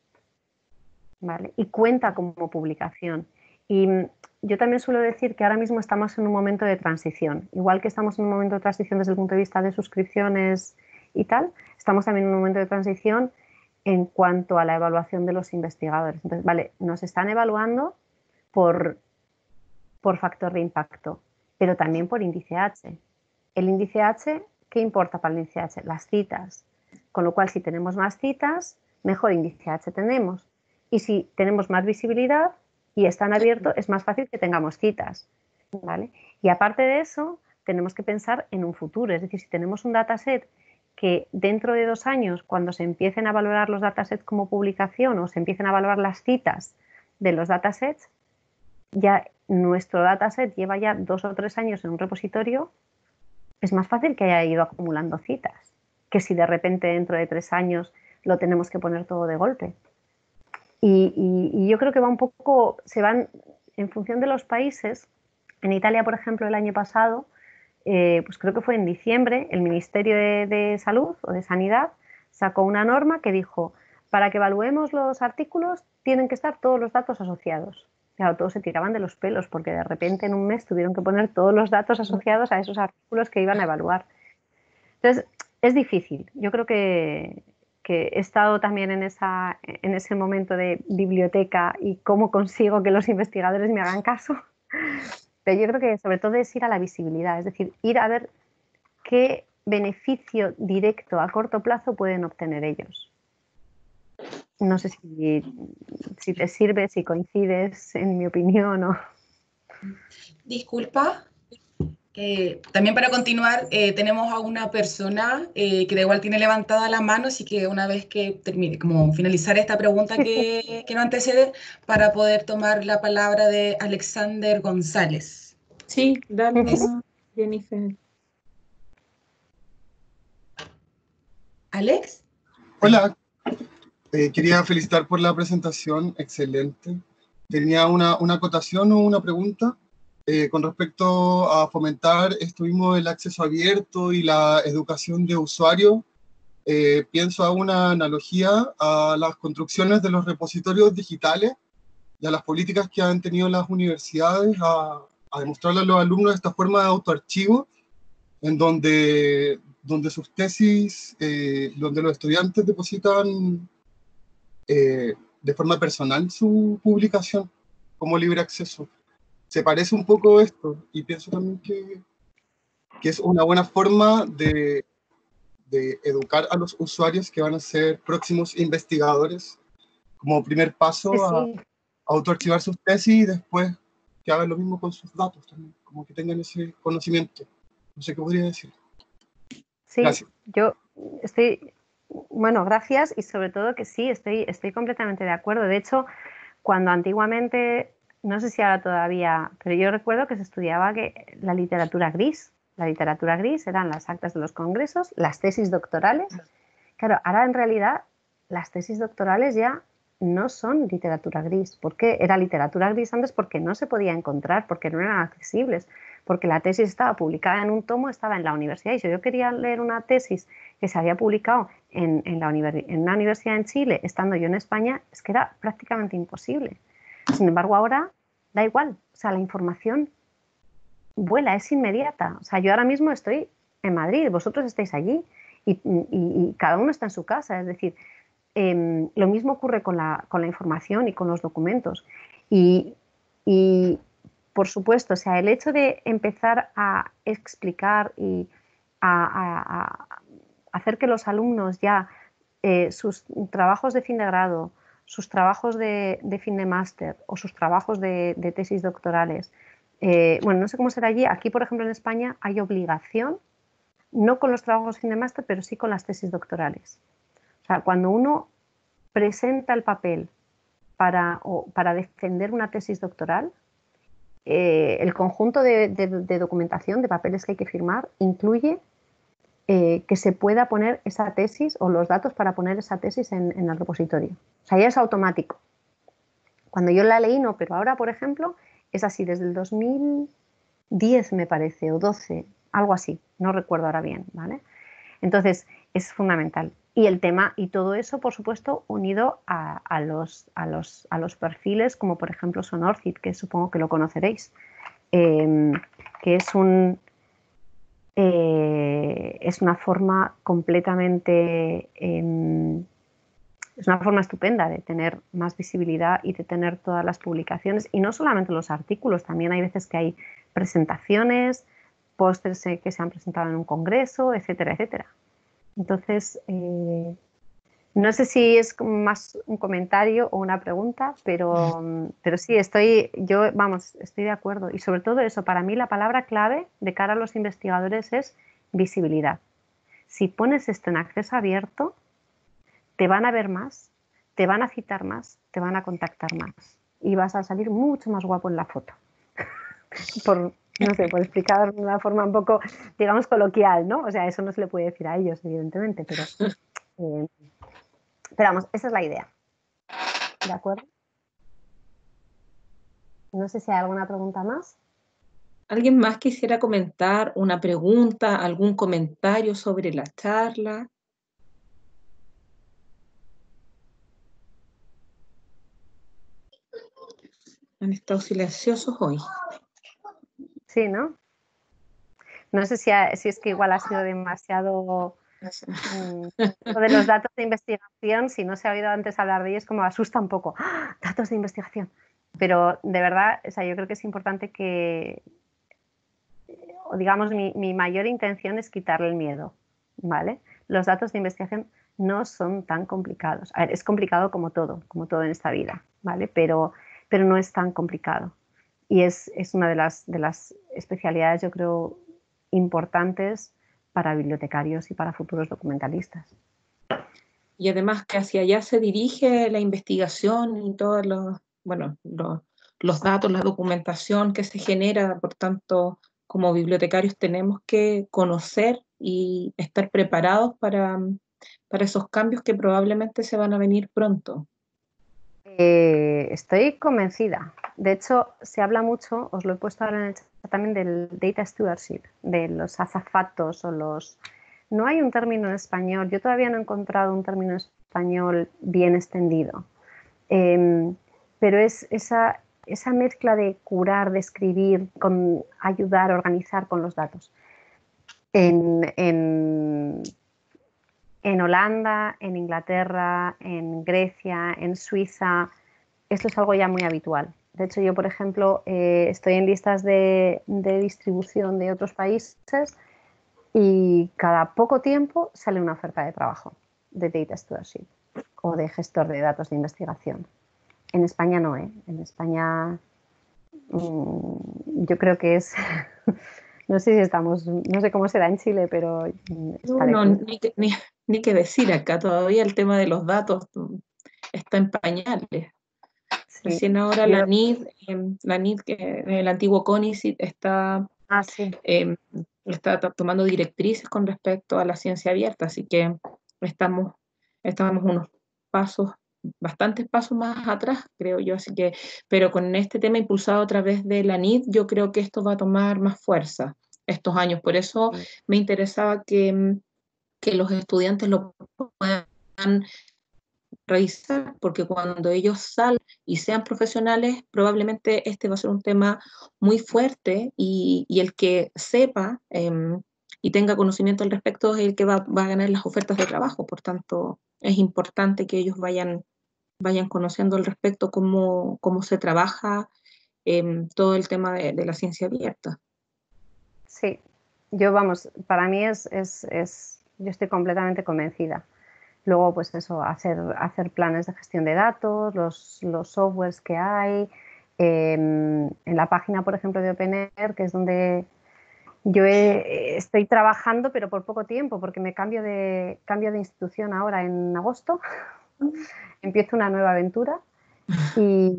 ¿vale? Y cuenta como publicación. Y yo también suelo decir que ahora mismo estamos en un momento de transición. Igual que estamos en un momento de transición desde el punto de vista de suscripciones y tal, estamos también en un momento de transición en cuanto a la evaluación de los investigadores. Entonces, vale, nos están evaluando por, por factor de impacto, pero también por índice H. El índice H, ¿qué importa para el índice H? Las citas. Con lo cual, si tenemos más citas, mejor índice H tenemos. Y si tenemos más visibilidad y están abiertos, es más fácil que tengamos citas, ¿vale? Y aparte de eso, tenemos que pensar en un futuro. Es decir, si tenemos un dataset que dentro de dos años, cuando se empiecen a valorar los datasets como publicación o se empiecen a valorar las citas de los datasets, ya nuestro dataset lleva ya dos o tres años en un repositorio, es más fácil que haya ido acumulando citas que si de repente dentro de tres años lo tenemos que poner todo de golpe. Y, y, y yo creo que va un poco, se van en función de los países. En Italia, por ejemplo, el año pasado, eh, pues creo que fue en diciembre, el Ministerio de, de Salud o de Sanidad sacó una norma que dijo, para que evaluemos los artículos tienen que estar todos los datos asociados. Claro, todos se tiraban de los pelos porque de repente en un mes tuvieron que poner todos los datos asociados a esos artículos que iban a evaluar. Entonces, es difícil. Yo creo que, que he estado también en, esa, en ese momento de biblioteca y cómo consigo que los investigadores me hagan caso. Pero yo creo que sobre todo es ir a la visibilidad, es decir, ir a ver qué beneficio directo a corto plazo pueden obtener ellos. No sé si, si te sirve, si coincides en mi opinión o... Disculpa. Eh, también para continuar, eh, tenemos a una persona eh, que da igual tiene levantada la mano, así que una vez que termine, como finalizar esta pregunta que, que nos antecede, para poder tomar la palabra de Alexander González. Sí, dale, Jennifer. ¿Alex? Hola, eh, quería felicitar por la presentación, excelente. Tenía una, una acotación o una pregunta eh, con respecto a fomentar, estuvimos el acceso abierto y la educación de usuarios. Eh, pienso a una analogía a las construcciones de los repositorios digitales y a las políticas que han tenido las universidades a, a demostrarle a los alumnos esta forma de autoarchivo en donde, donde sus tesis, eh, donde los estudiantes depositan eh, de forma personal su publicación como libre acceso. Se parece un poco esto, y pienso también que, que es una buena forma de, de educar a los usuarios que van a ser próximos investigadores, como primer paso a, a autoarchivar sus tesis y después que hagan lo mismo con sus datos también, como que tengan ese conocimiento. No sé qué podría decir. Sí, gracias. Yo estoy, bueno, gracias, y sobre todo que sí, estoy, estoy completamente de acuerdo. De hecho, cuando antiguamente, no sé si ahora todavía, pero yo recuerdo que se estudiaba que la literatura gris, la literatura gris eran las actas de los congresos, las tesis doctorales. Claro, ahora en realidad las tesis doctorales ya no son literatura gris. ¿Por qué? Era literatura gris antes porque no se podía encontrar, porque no eran accesibles, porque la tesis estaba publicada en un tomo, estaba en la universidad, y si yo quería leer una tesis que se había publicado en, en, la univers en una universidad en Chile, estando yo en España, es que era prácticamente imposible. Sin embargo, ahora da igual, o sea, la información vuela, es inmediata. O sea, yo ahora mismo estoy en Madrid, vosotros estáis allí, y, y, y cada uno está en su casa, es decir, eh, lo mismo ocurre con la, con la información y con los documentos. Y, y, por supuesto, o sea, el hecho de empezar a explicar y a, a, a hacer que los alumnos ya eh, sus trabajos de fin de grado, sus trabajos de, de fin de máster o sus trabajos de, de tesis doctorales, eh, bueno, no sé cómo será allí, aquí por ejemplo en España hay obligación, no con los trabajos de fin de máster, pero sí con las tesis doctorales. O sea, cuando uno presenta el papel para, o, para defender una tesis doctoral, eh, el conjunto de, de, de documentación, de papeles que hay que firmar, incluye eh, que se pueda poner esa tesis o los datos para poner esa tesis en, en el repositorio. O sea, ya es automático. Cuando yo la leí, no, pero ahora, por ejemplo, es así desde el dos mil diez, me parece, o doce, algo así, no recuerdo ahora bien, ¿vale? Entonces, es fundamental. Y el tema, y todo eso, por supuesto, unido a, a, los, a, los, a los perfiles, como por ejemplo Sonorcid, que supongo que lo conoceréis, eh, que es, un, eh, es una forma completamente, eh, es una forma estupenda de tener más visibilidad y de tener todas las publicaciones, y no solamente los artículos, también hay veces que hay presentaciones, pósters que se han presentado en un congreso, etcétera, etcétera. Entonces, eh, no sé si es más un comentario o una pregunta, pero, pero sí, estoy, yo, vamos, estoy de acuerdo. Y sobre todo eso, para mí la palabra clave de cara a los investigadores es visibilidad. Si pones esto en acceso abierto, te van a ver más, te van a citar más, te van a contactar más. Y vas a salir mucho más guapo en la foto. Por, no sé, por explicar de una forma un poco, digamos, coloquial, ¿no? O sea, eso no se le puede decir a ellos, evidentemente, pero, eh, pero vamos, esa es la idea. ¿De acuerdo? No sé si hay alguna pregunta más. ¿Alguien más quisiera comentar una pregunta, algún comentario sobre la charla? Han estado silenciosos hoy. Sí, ¿no? No sé si, ha, si es que igual ha sido demasiado... Mm, de los datos de investigación, si no se ha oído antes hablar de ellos, como asusta un poco. ¡Ah! Datos de investigación. pero de verdad, o sea, yo creo que es importante que, o digamos, mi, mi mayor intención es quitarle el miedo, ¿vale? Los datos de investigación no son tan complicados. A ver, es complicado como todo, como todo en esta vida, ¿vale? Pero, pero no es tan complicado. Y es, es una de las, de las especialidades, yo creo, importantes para bibliotecarios y para futuros documentalistas. Y además que hacia allá se dirige la investigación y todos los, bueno, los, los datos, la documentación que se genera. Por tanto, como bibliotecarios tenemos que conocer y estar preparados para, para esos cambios que probablemente se van a venir pronto. Eh, estoy convencida. De hecho, se habla mucho, os lo he puesto ahora en el chat también, del data stewardship, de los azafatos o los... No hay un término en español, yo todavía no he encontrado un término en español bien extendido, eh, pero es esa, esa mezcla de curar, de escribir, con ayudar, organizar con los datos. En, en, en Holanda, en Inglaterra, en Grecia, en Suiza, esto es algo ya muy habitual. De hecho, yo, por ejemplo, eh, estoy en listas de, de distribución de otros países y cada poco tiempo sale una oferta de trabajo de Data Stewardship o de gestor de datos de investigación. En España no, ¿eh? En España mmm, yo creo que es... no sé si estamos... No sé cómo será en Chile, pero... No, no, ni, que, ni, ni que decir acá, todavía el tema de los datos está en pañales. Sí, recién ahora yo... la N I D, eh, la N I D, que el antiguo CONICYT, está... Ah, sí. Eh, está tomando directrices con respecto a la ciencia abierta, así que estamos, estamos unos pasos, bastantes pasos más atrás, creo yo, así que, pero con este tema impulsado a través de la N I D, yo creo que esto va a tomar más fuerza estos años, por eso sí. Me interesaba que, que los estudiantes lo puedan revisar, porque cuando ellos salgan y sean profesionales, probablemente este va a ser un tema muy fuerte y, y el que sepa eh, y tenga conocimiento al respecto es el que va, va a ganar las ofertas de trabajo. Por tanto, es importante que ellos vayan, vayan conociendo al respecto cómo, cómo se trabaja eh, todo el tema de, de la ciencia abierta. Sí, yo vamos, para mí es, es, es yo estoy completamente convencida. Luego, pues eso, hacer, hacer planes de gestión de datos, los, los softwares que hay. Eh, en la página, por ejemplo, de OpenAIRE, que es donde yo he, estoy trabajando, pero por poco tiempo, porque me cambio de, cambio de institución ahora en agosto. Empiezo una nueva aventura. Y,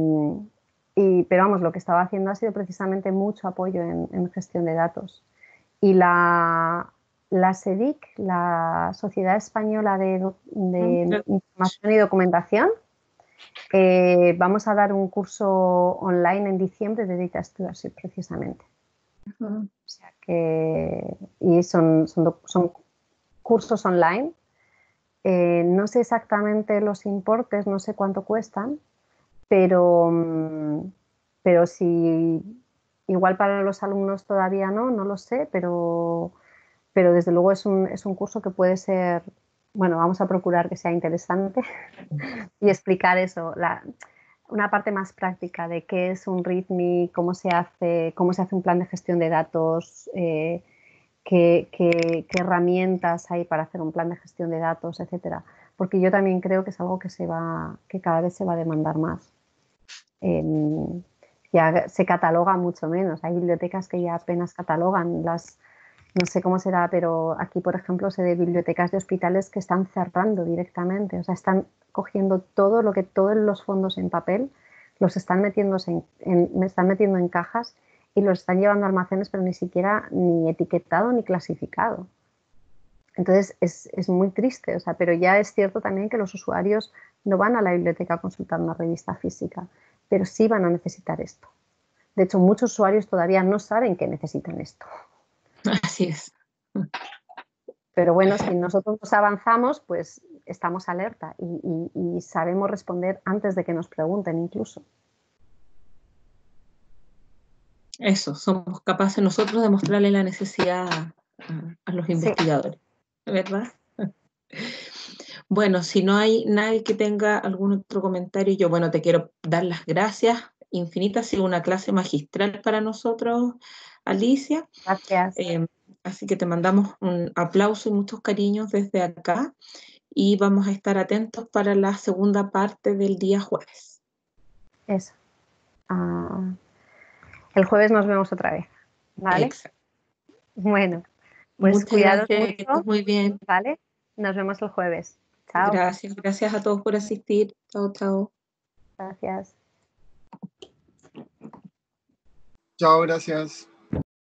y, pero vamos, lo que estaba haciendo ha sido precisamente mucho apoyo en, en gestión de datos. Y la... La SEDIC, la Sociedad Española de, de Información y Documentación, eh, vamos a dar un curso online en diciembre de Data Stewardship, precisamente. Uh-huh. O sea que, y son, son, son cursos online. Eh, no sé exactamente los importes, no sé cuánto cuestan, pero, pero si igual para los alumnos todavía no, no lo sé, pero... pero desde luego es un, es un curso que puede ser, bueno, vamos a procurar que sea interesante y explicar eso, la, una parte más práctica de qué es un README, cómo se hace, cómo se hace un plan de gestión de datos, eh, qué, qué, qué herramientas hay para hacer un plan de gestión de datos, etcétera. Porque yo también creo que es algo que, se va, que cada vez se va a demandar más. Eh, ya se cataloga mucho menos, hay bibliotecas que ya apenas catalogan las... No sé cómo será, pero aquí, por ejemplo, sé de bibliotecas de hospitales que están cerrando directamente. O sea, están cogiendo todo lo que todos los fondos en papel, los están metiendo en, en, están metiendo en cajas y los están llevando a almacenes, pero ni siquiera ni etiquetado ni clasificado. Entonces, es, es muy triste. O sea, pero ya es cierto también que los usuarios no van a la biblioteca a consultar una revista física, pero sí van a necesitar esto. De hecho, muchos usuarios todavía no saben que necesitan esto. Así es. Pero bueno, si nosotros nos avanzamos, pues estamos alerta y, y, y sabemos responder antes de que nos pregunten incluso. Eso, somos capaces nosotros de mostrarle la necesidad a, a los investigadores, sí. ¿Verdad? Bueno, si no hay nadie que tenga algún otro comentario, yo, bueno, te quiero dar las gracias infinitas. Ha sido una clase magistral para nosotros, Alicia. Gracias. Eh, así que te mandamos un aplauso y muchos cariños desde acá y vamos a estar atentos para la segunda parte del día jueves. Eso. Ah, el jueves nos vemos otra vez, ¿vale? Exacto. Bueno, pues Muchas cuidados gracias, mucho, que estés muy bien. ¿vale? Nos vemos el jueves. Chao. Gracias, gracias a todos por asistir. Chao, chao. Gracias. Chao, gracias.